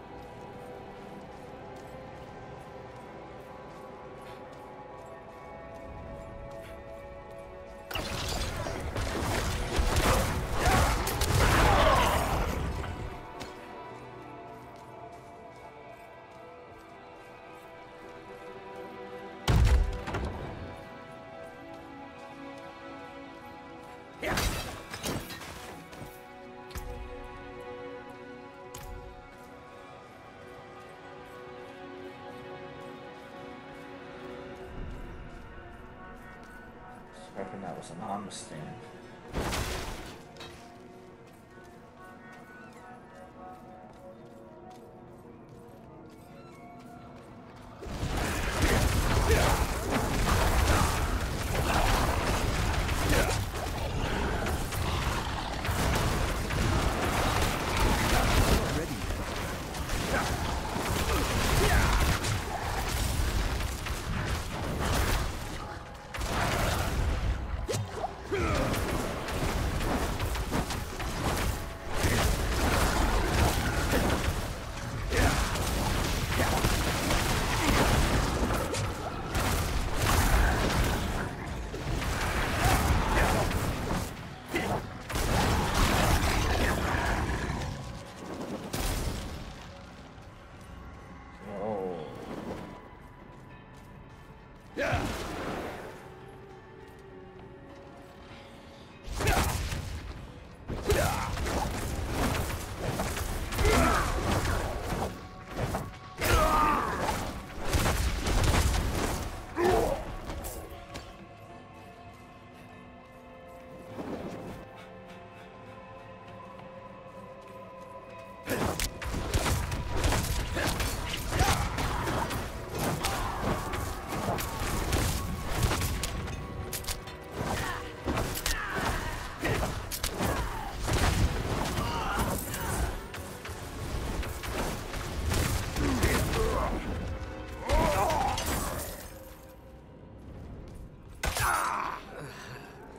Hoping that was an armor stand.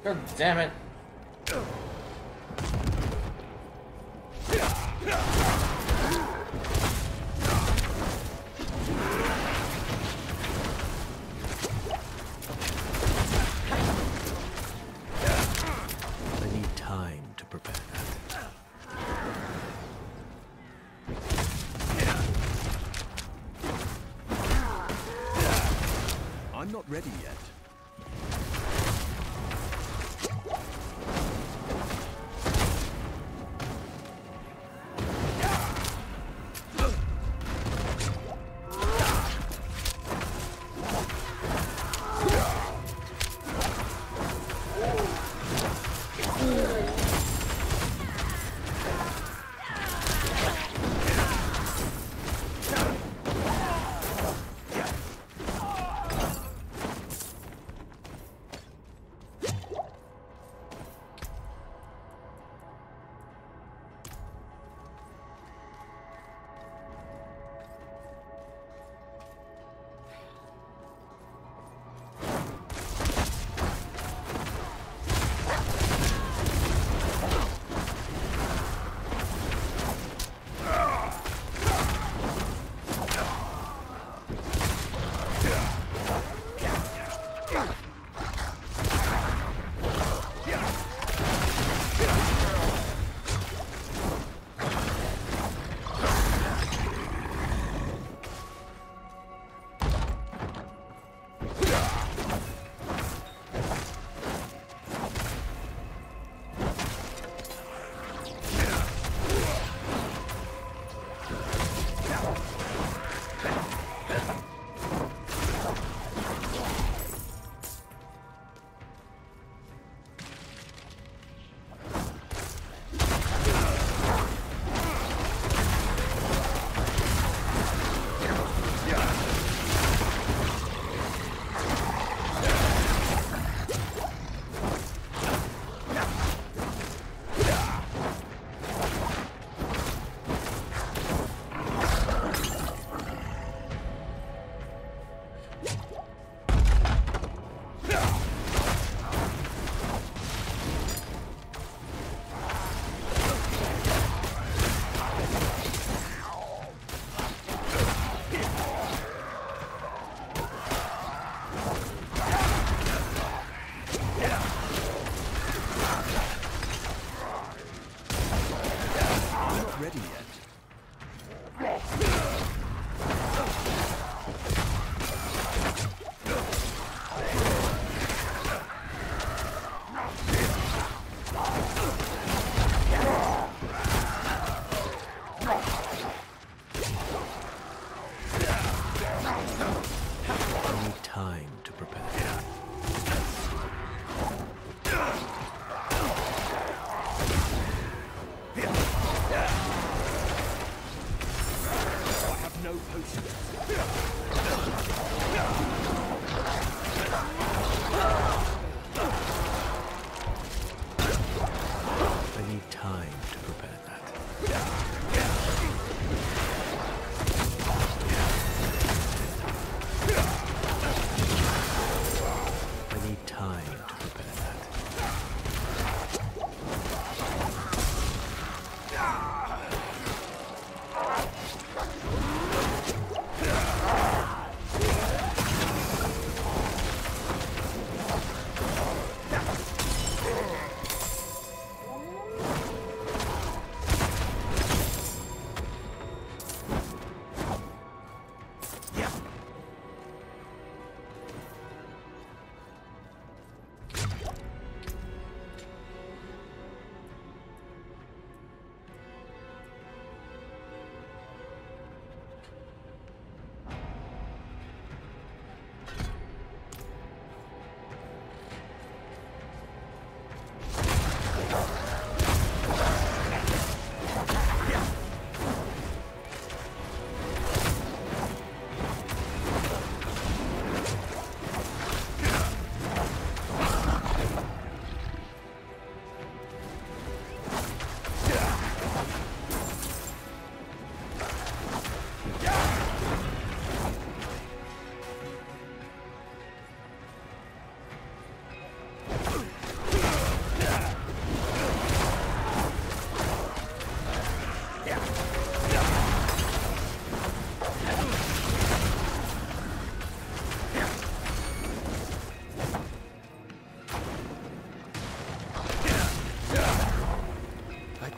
God damn it. I need time to prepare that. I'm not ready yet.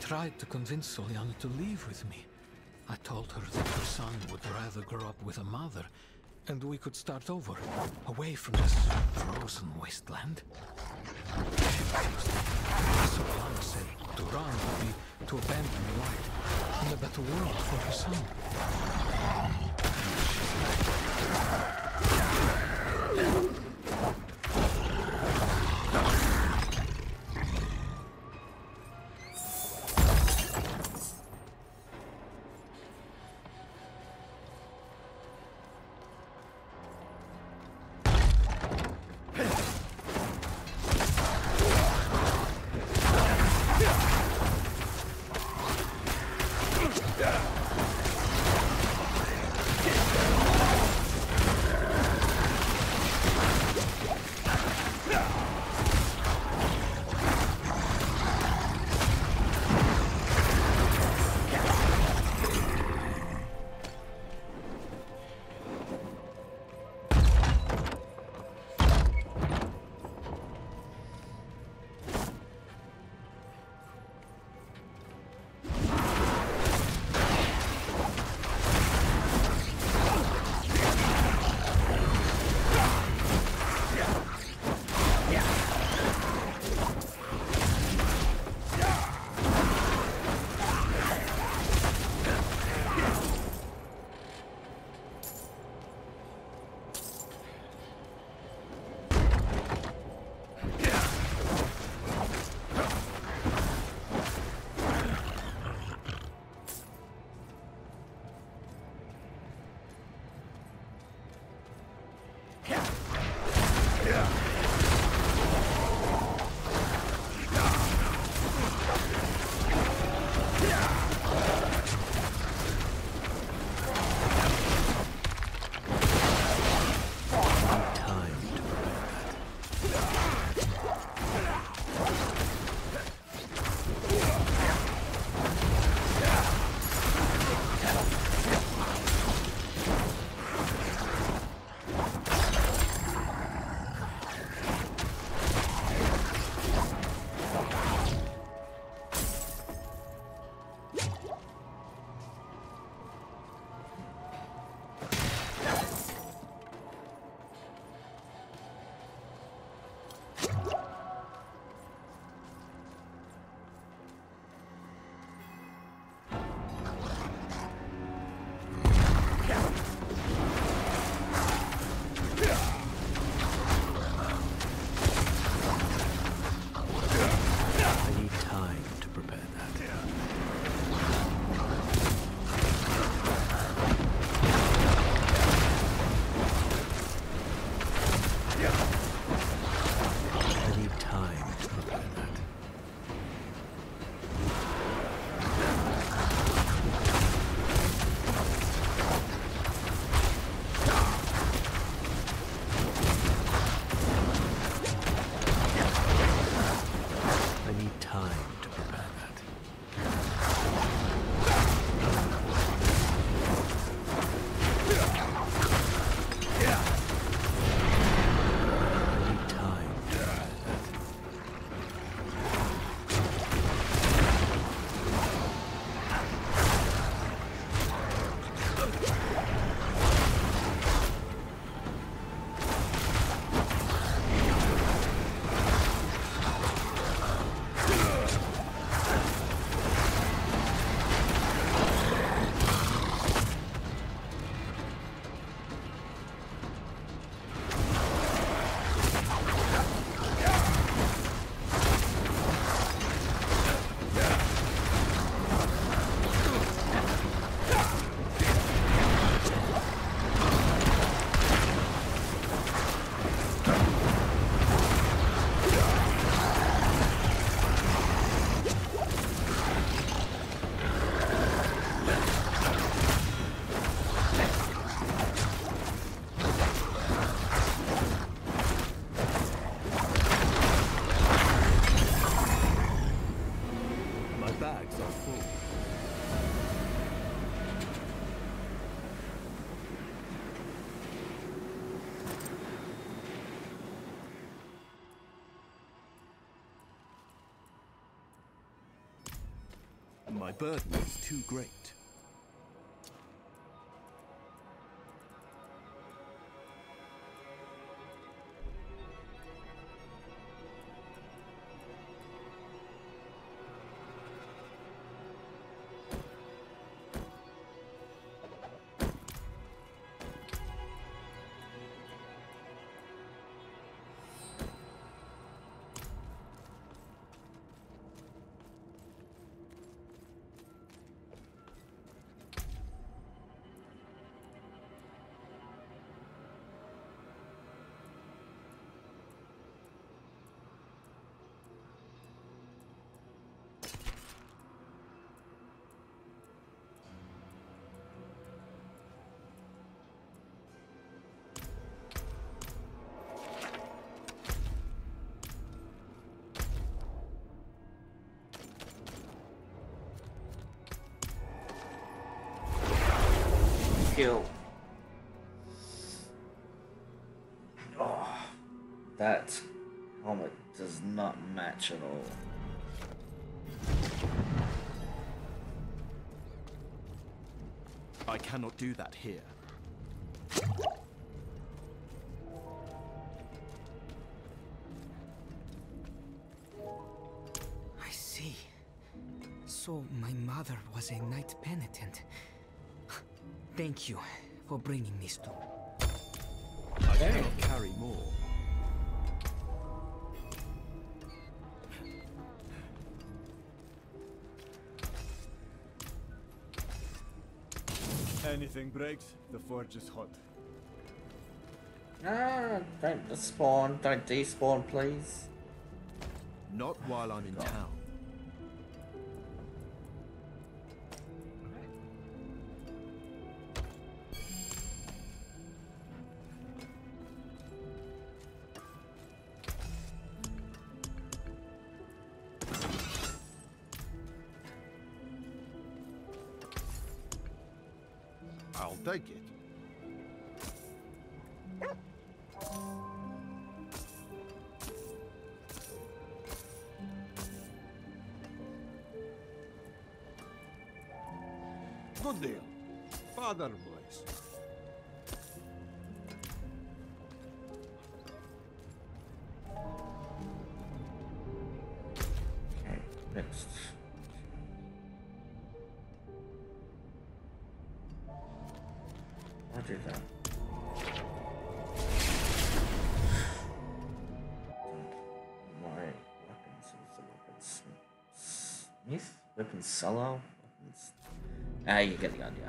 tried to convince Soliana to leave with me. I told her that her son would rather grow up with a mother, and we could start over, away from this frozen wasteland. She refused. Soliana said to run would be to abandon the light and a better world for her son. My burden is too great. Kill. Oh, that helmet does not match at all. I cannot do that here. I see. So my mother was a knight penitent. Thank you for bringing these two. I cannot carry more. Anything breaks, the forge is hot. Ah, don't spawn, don't despawn, please. Not while I'm in town. I'll take it. Good deal. Father voice. Okay, next. I'll do that. My weapons is the weapons smith? Weapons seller? Weapons. Ah, you get the idea.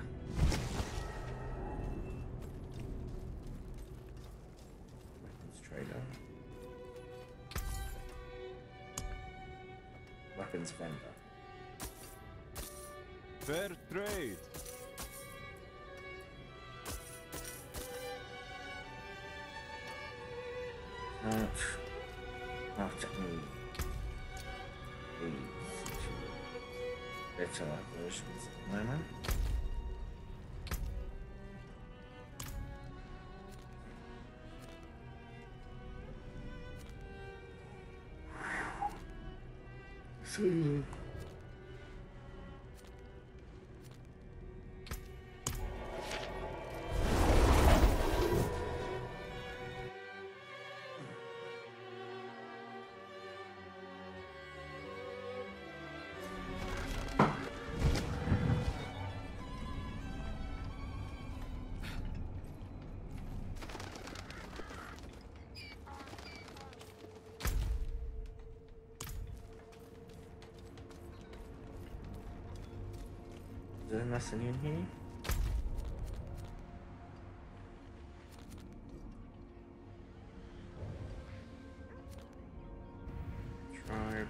Weapons trader. Weapons vendor. Fair trade. Not after me. These two better versions at the moment. So is there nothing in here? Tribe.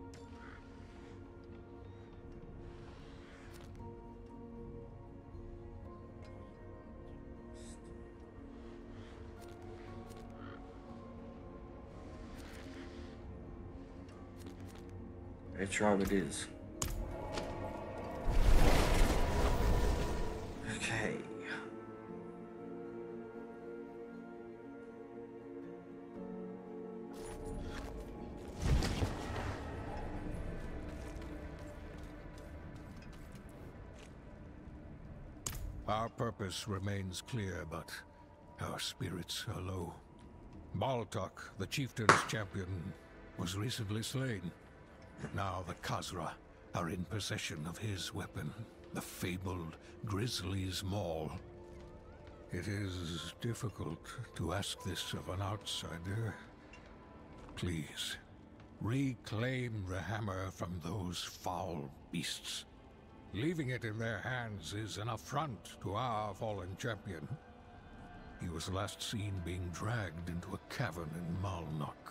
A tribe it is. Okay. Our purpose remains clear, but our spirits are low. Baltok, the chieftain's champion, was recently slain. Now the Khazra are in possession of his weapon, the fabled Grizzly's Maul. It is difficult to ask this of an outsider. Please, reclaim the hammer from those foul beasts. Leaving it in their hands is an affront to our fallen champion. He was last seen being dragged into a cavern in Malnok.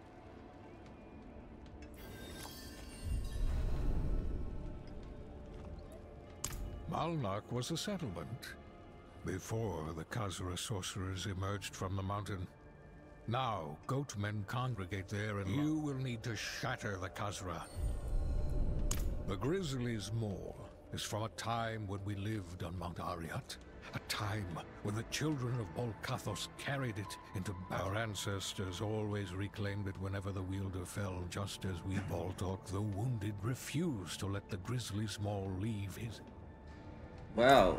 Malnok was a settlement before the Khazra sorcerers emerged from the mountain. Now, goatmen congregate there, and you will need to shatter the Khazra. The Grizzly's Maul is from a time when we lived on Mount Ariat. A time when the children of Bolkathos carried it into battle. Our ancestors always reclaimed it whenever the wielder fell, just as we Baltok, the wounded, refused to let the Grizzly's Maul leave his... Well...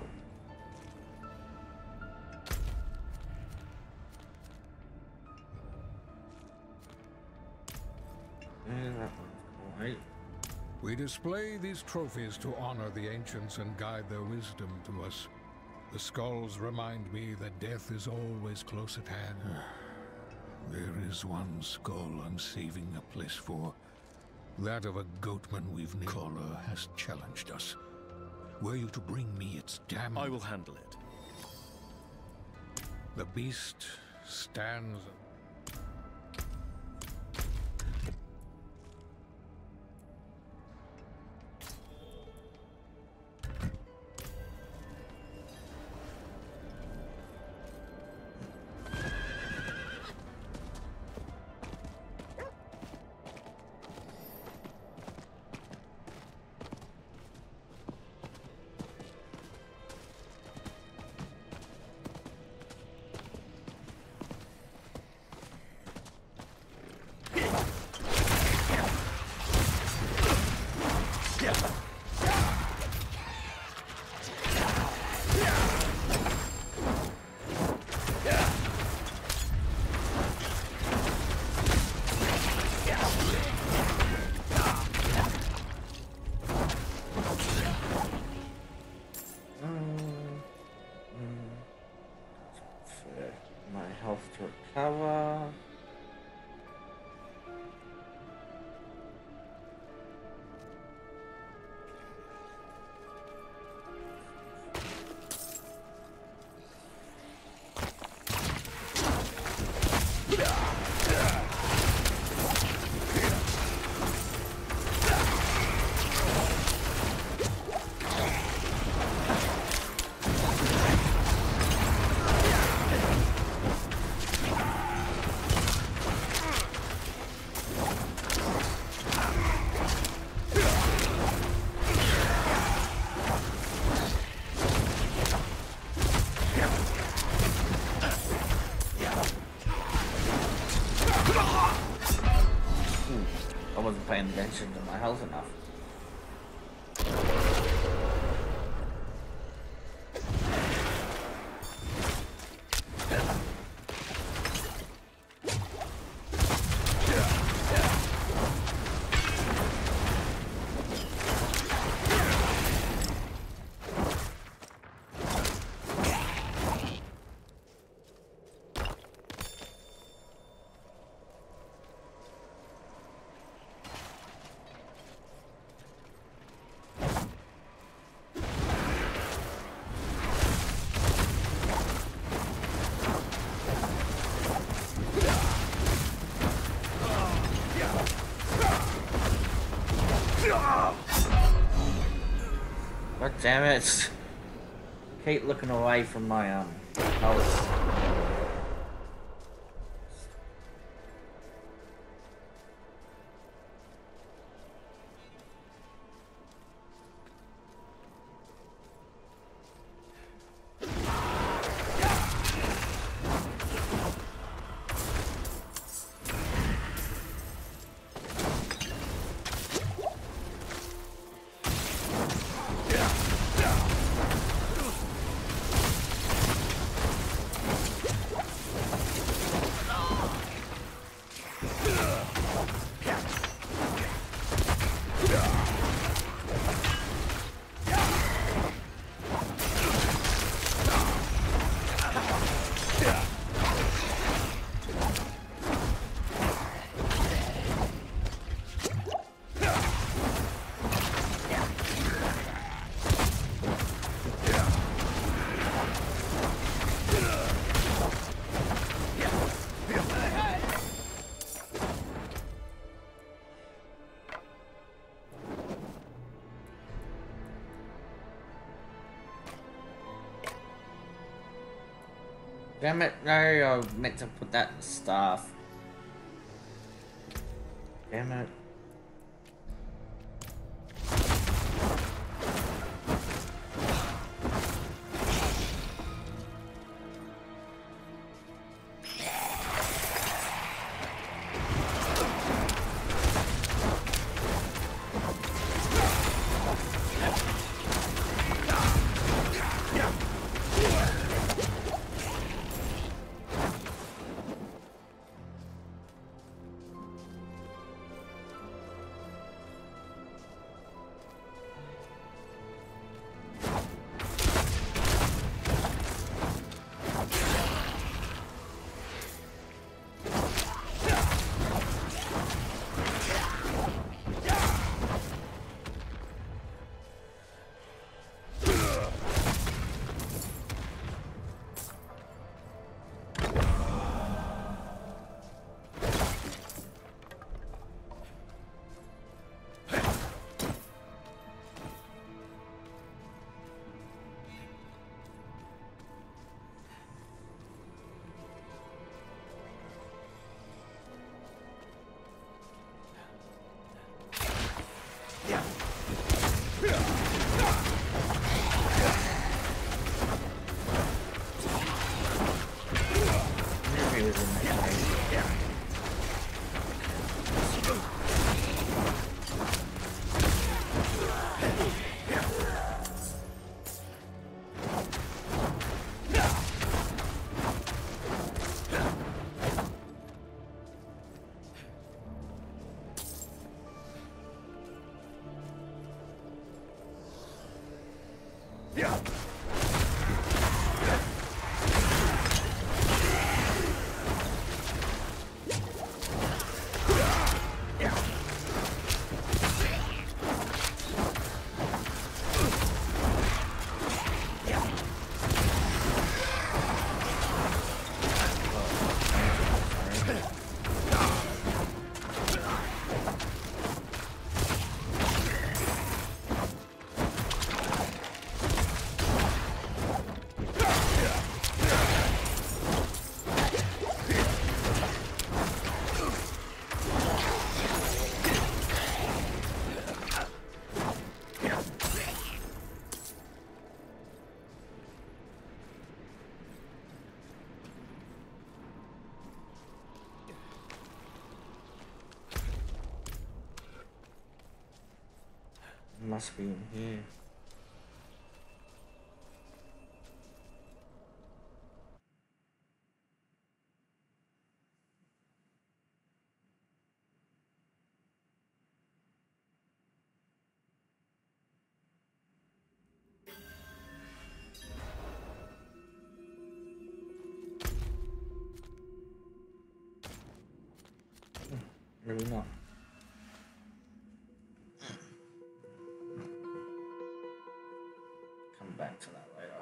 Yeah, that one's great. We display these trophies to honor the ancients and guide their wisdom to us. The skulls remind me that death is always close at hand. There is one skull I'm saving a place for. That of a goatman we've named. Caller has challenged us. Were you to bring me its damn... I will handle it. The beast stands... Recover. Paying attention to my health enough. God damn it. Keep looking away from my um health. Damn it, no, I meant to put that in the staff. Damn it. Must be in here. Maybe not. Come back to that later.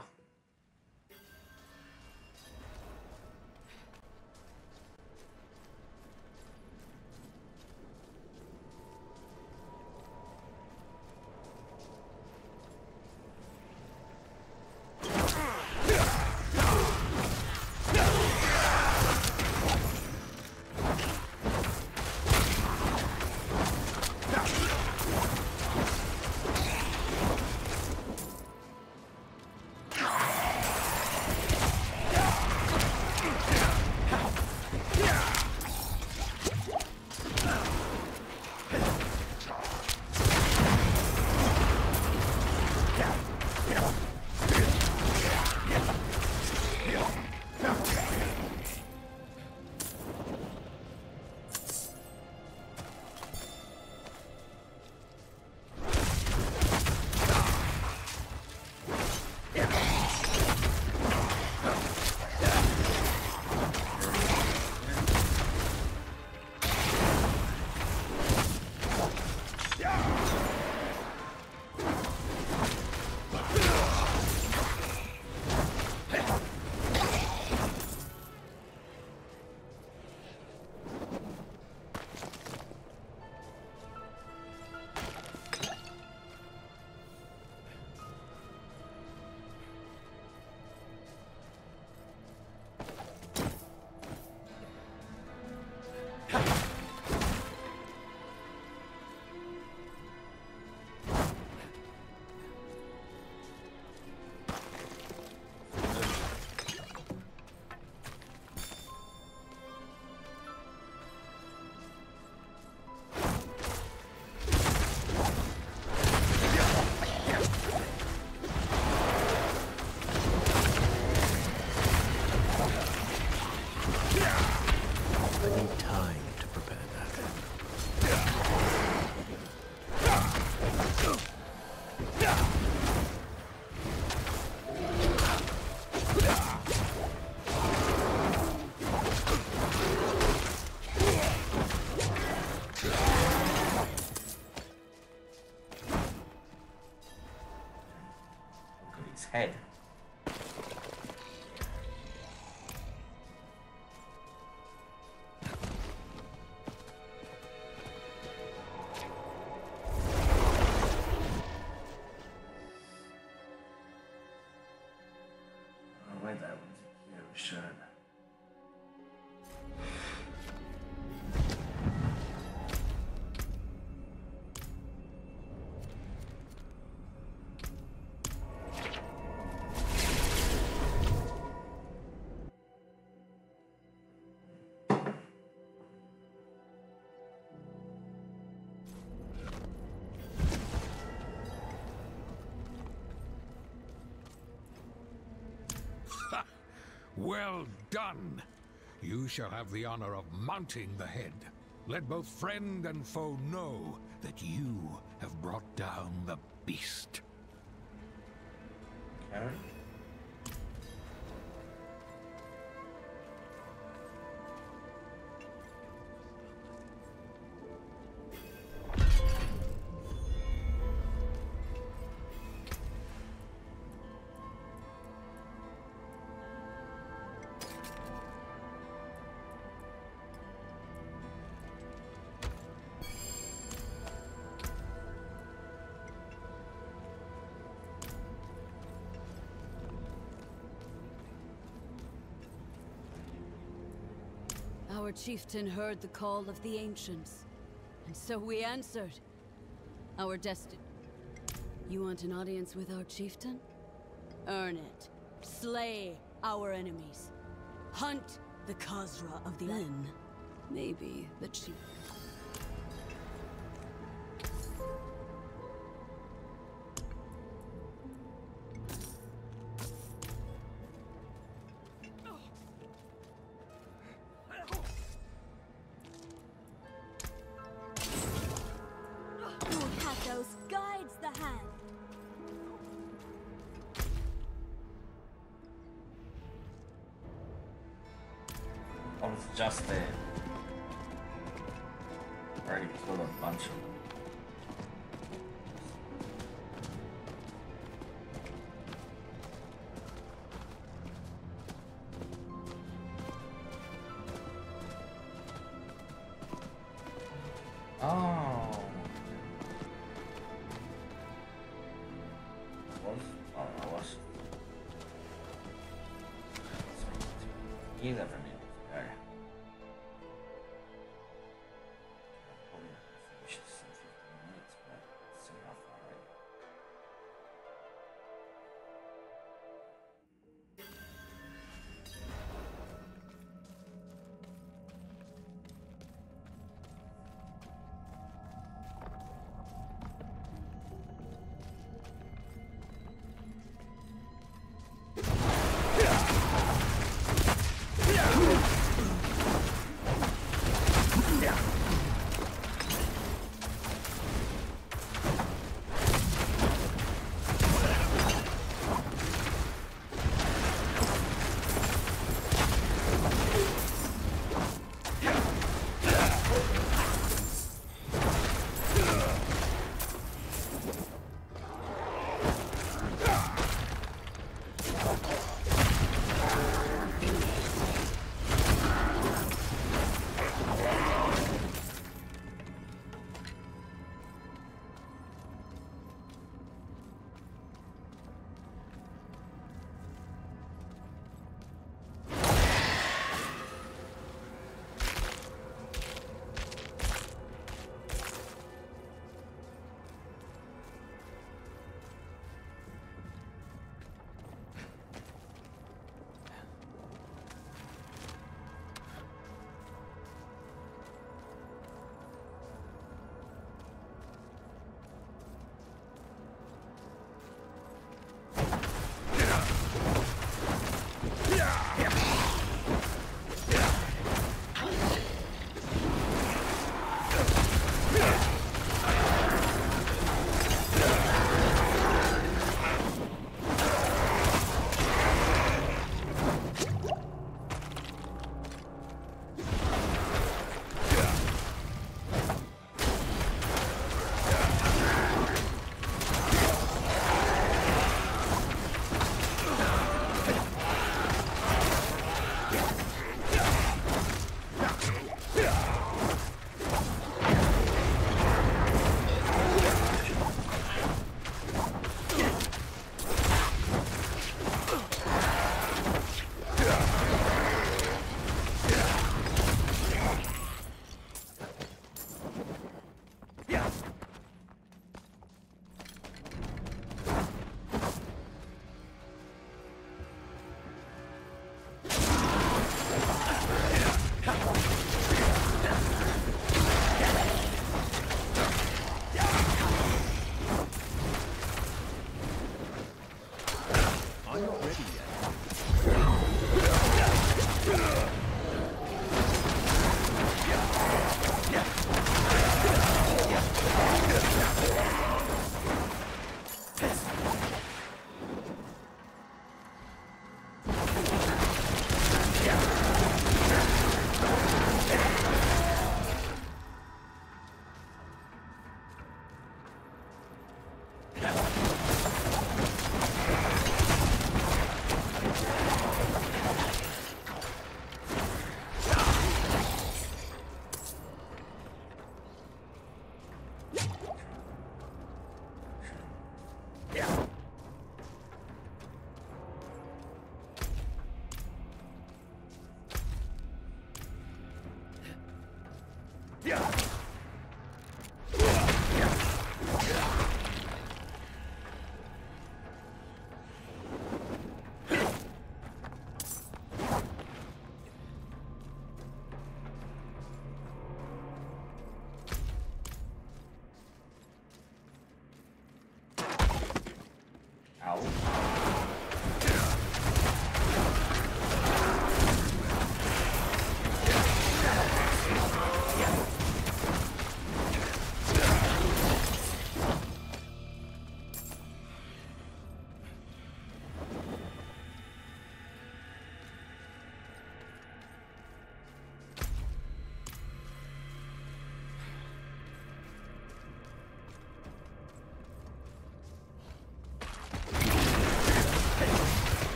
I need time to prepare that. Look at his head. Where that was a cute shirt. Well done! You shall have the honor of mounting the head. Let both friend and foe know that you have brought down the beast. Okay. Our chieftain heard the call of the ancients, and so we answered. Our destiny. You want an audience with our chieftain? Earn it. Slay our enemies. Hunt the Khazra of the Then, maybe the chief. Guides the hand. I was just there. Already killed a bunch of them. Oh. Was? Oh, I was. You never knew this guy. Probably not gonna finish this in fifteen minutes, but let's see how far I get.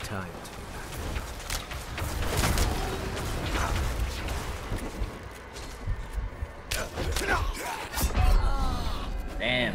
time to Damn.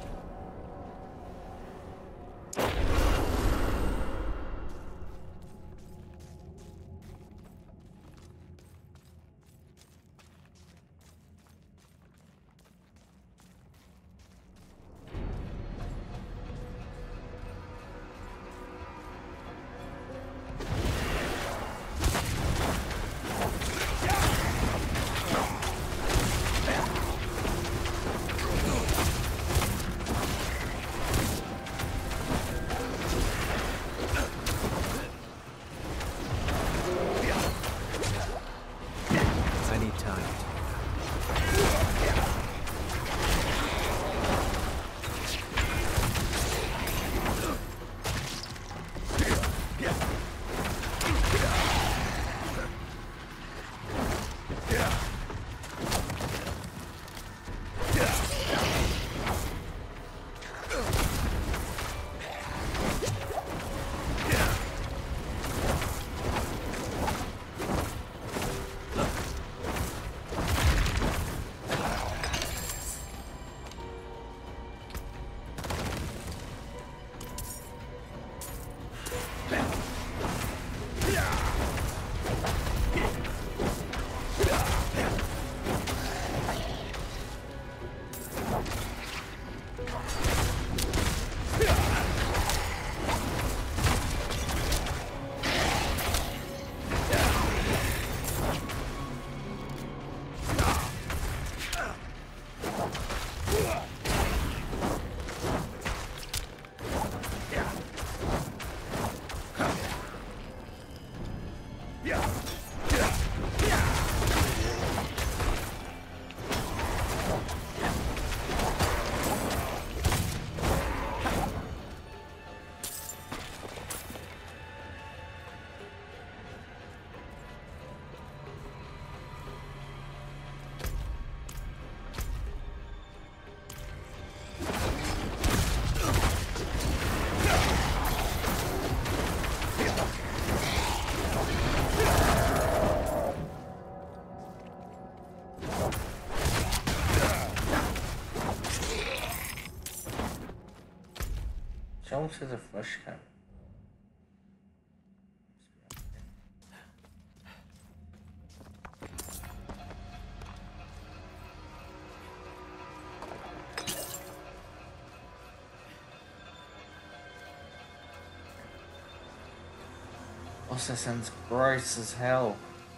Show to the flesh cap. Also sounds gross as hell.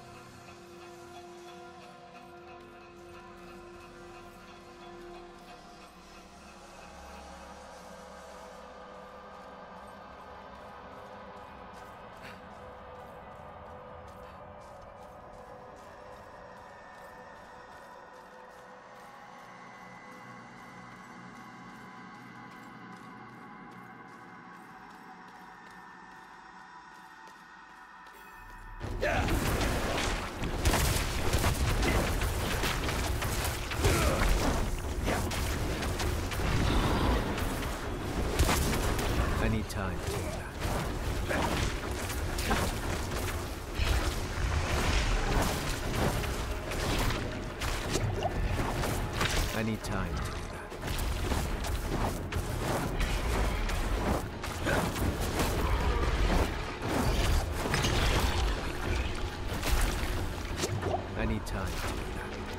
I need time to do that. I need time to do that. I need time to do that.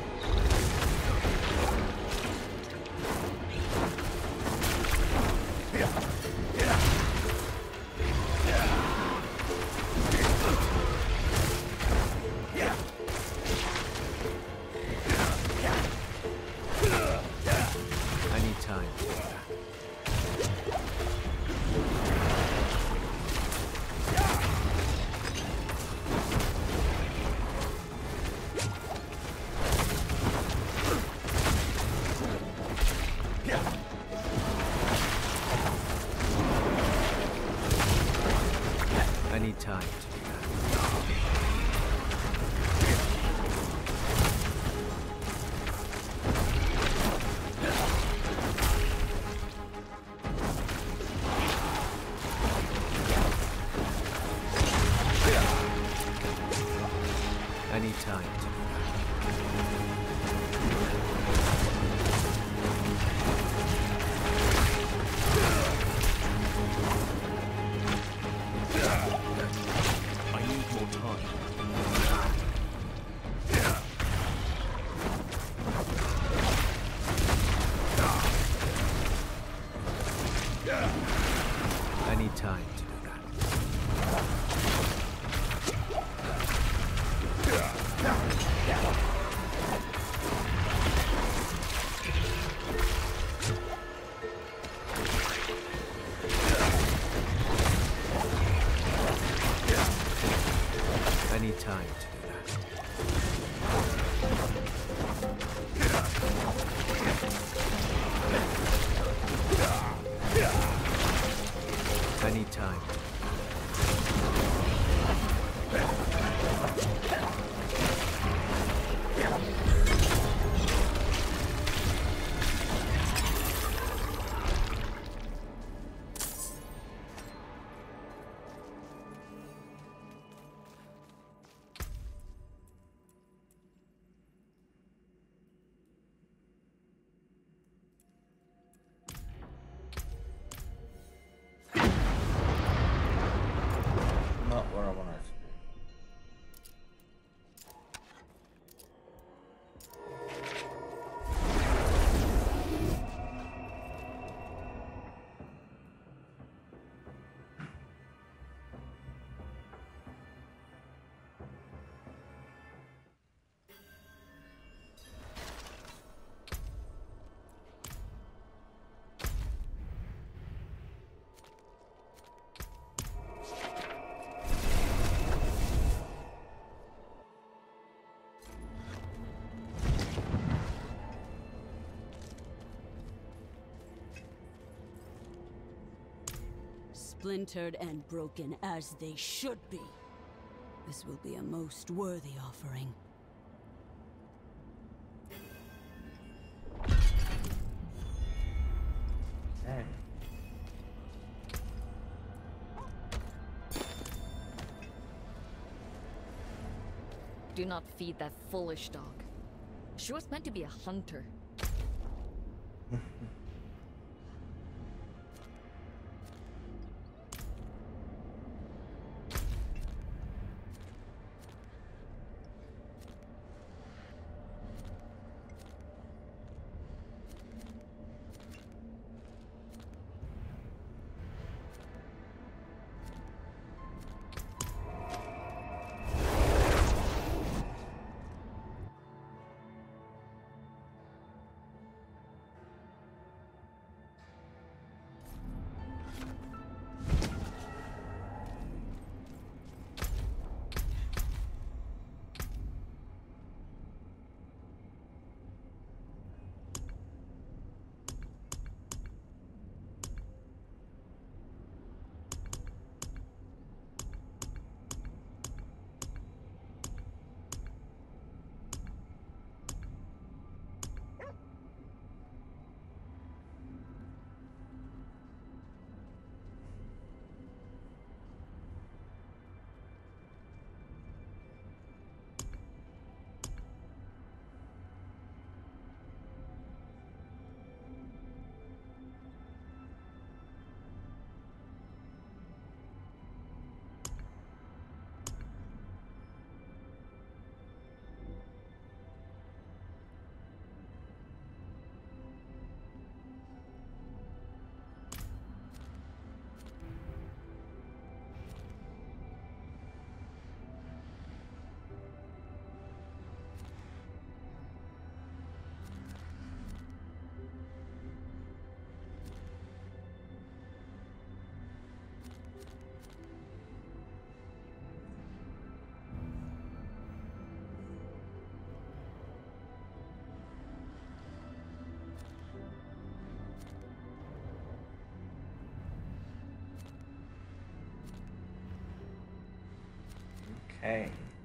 Time to do that. time to do I need more time. I need time to do that. I need time to do that. I need time. Not what I wanted to do. Splintered and broken as they should be. This will be a most worthy offering. Dang. Do not feed that foolish dog. She was meant to be a hunter. Okay.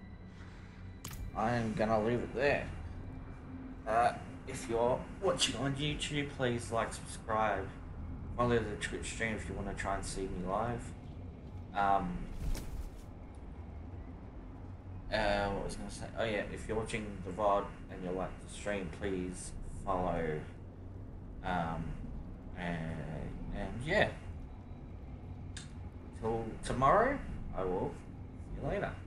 I'm gonna leave it there. Uh, if you're watching on YouTube, please like, subscribe. Follow the Twitch stream if you want to try and see me live. Um, Uh, what was I going to say? Oh yeah, if you're watching the V O D and you like the stream, please follow. Um, and, and yeah. Till tomorrow, I will see you later.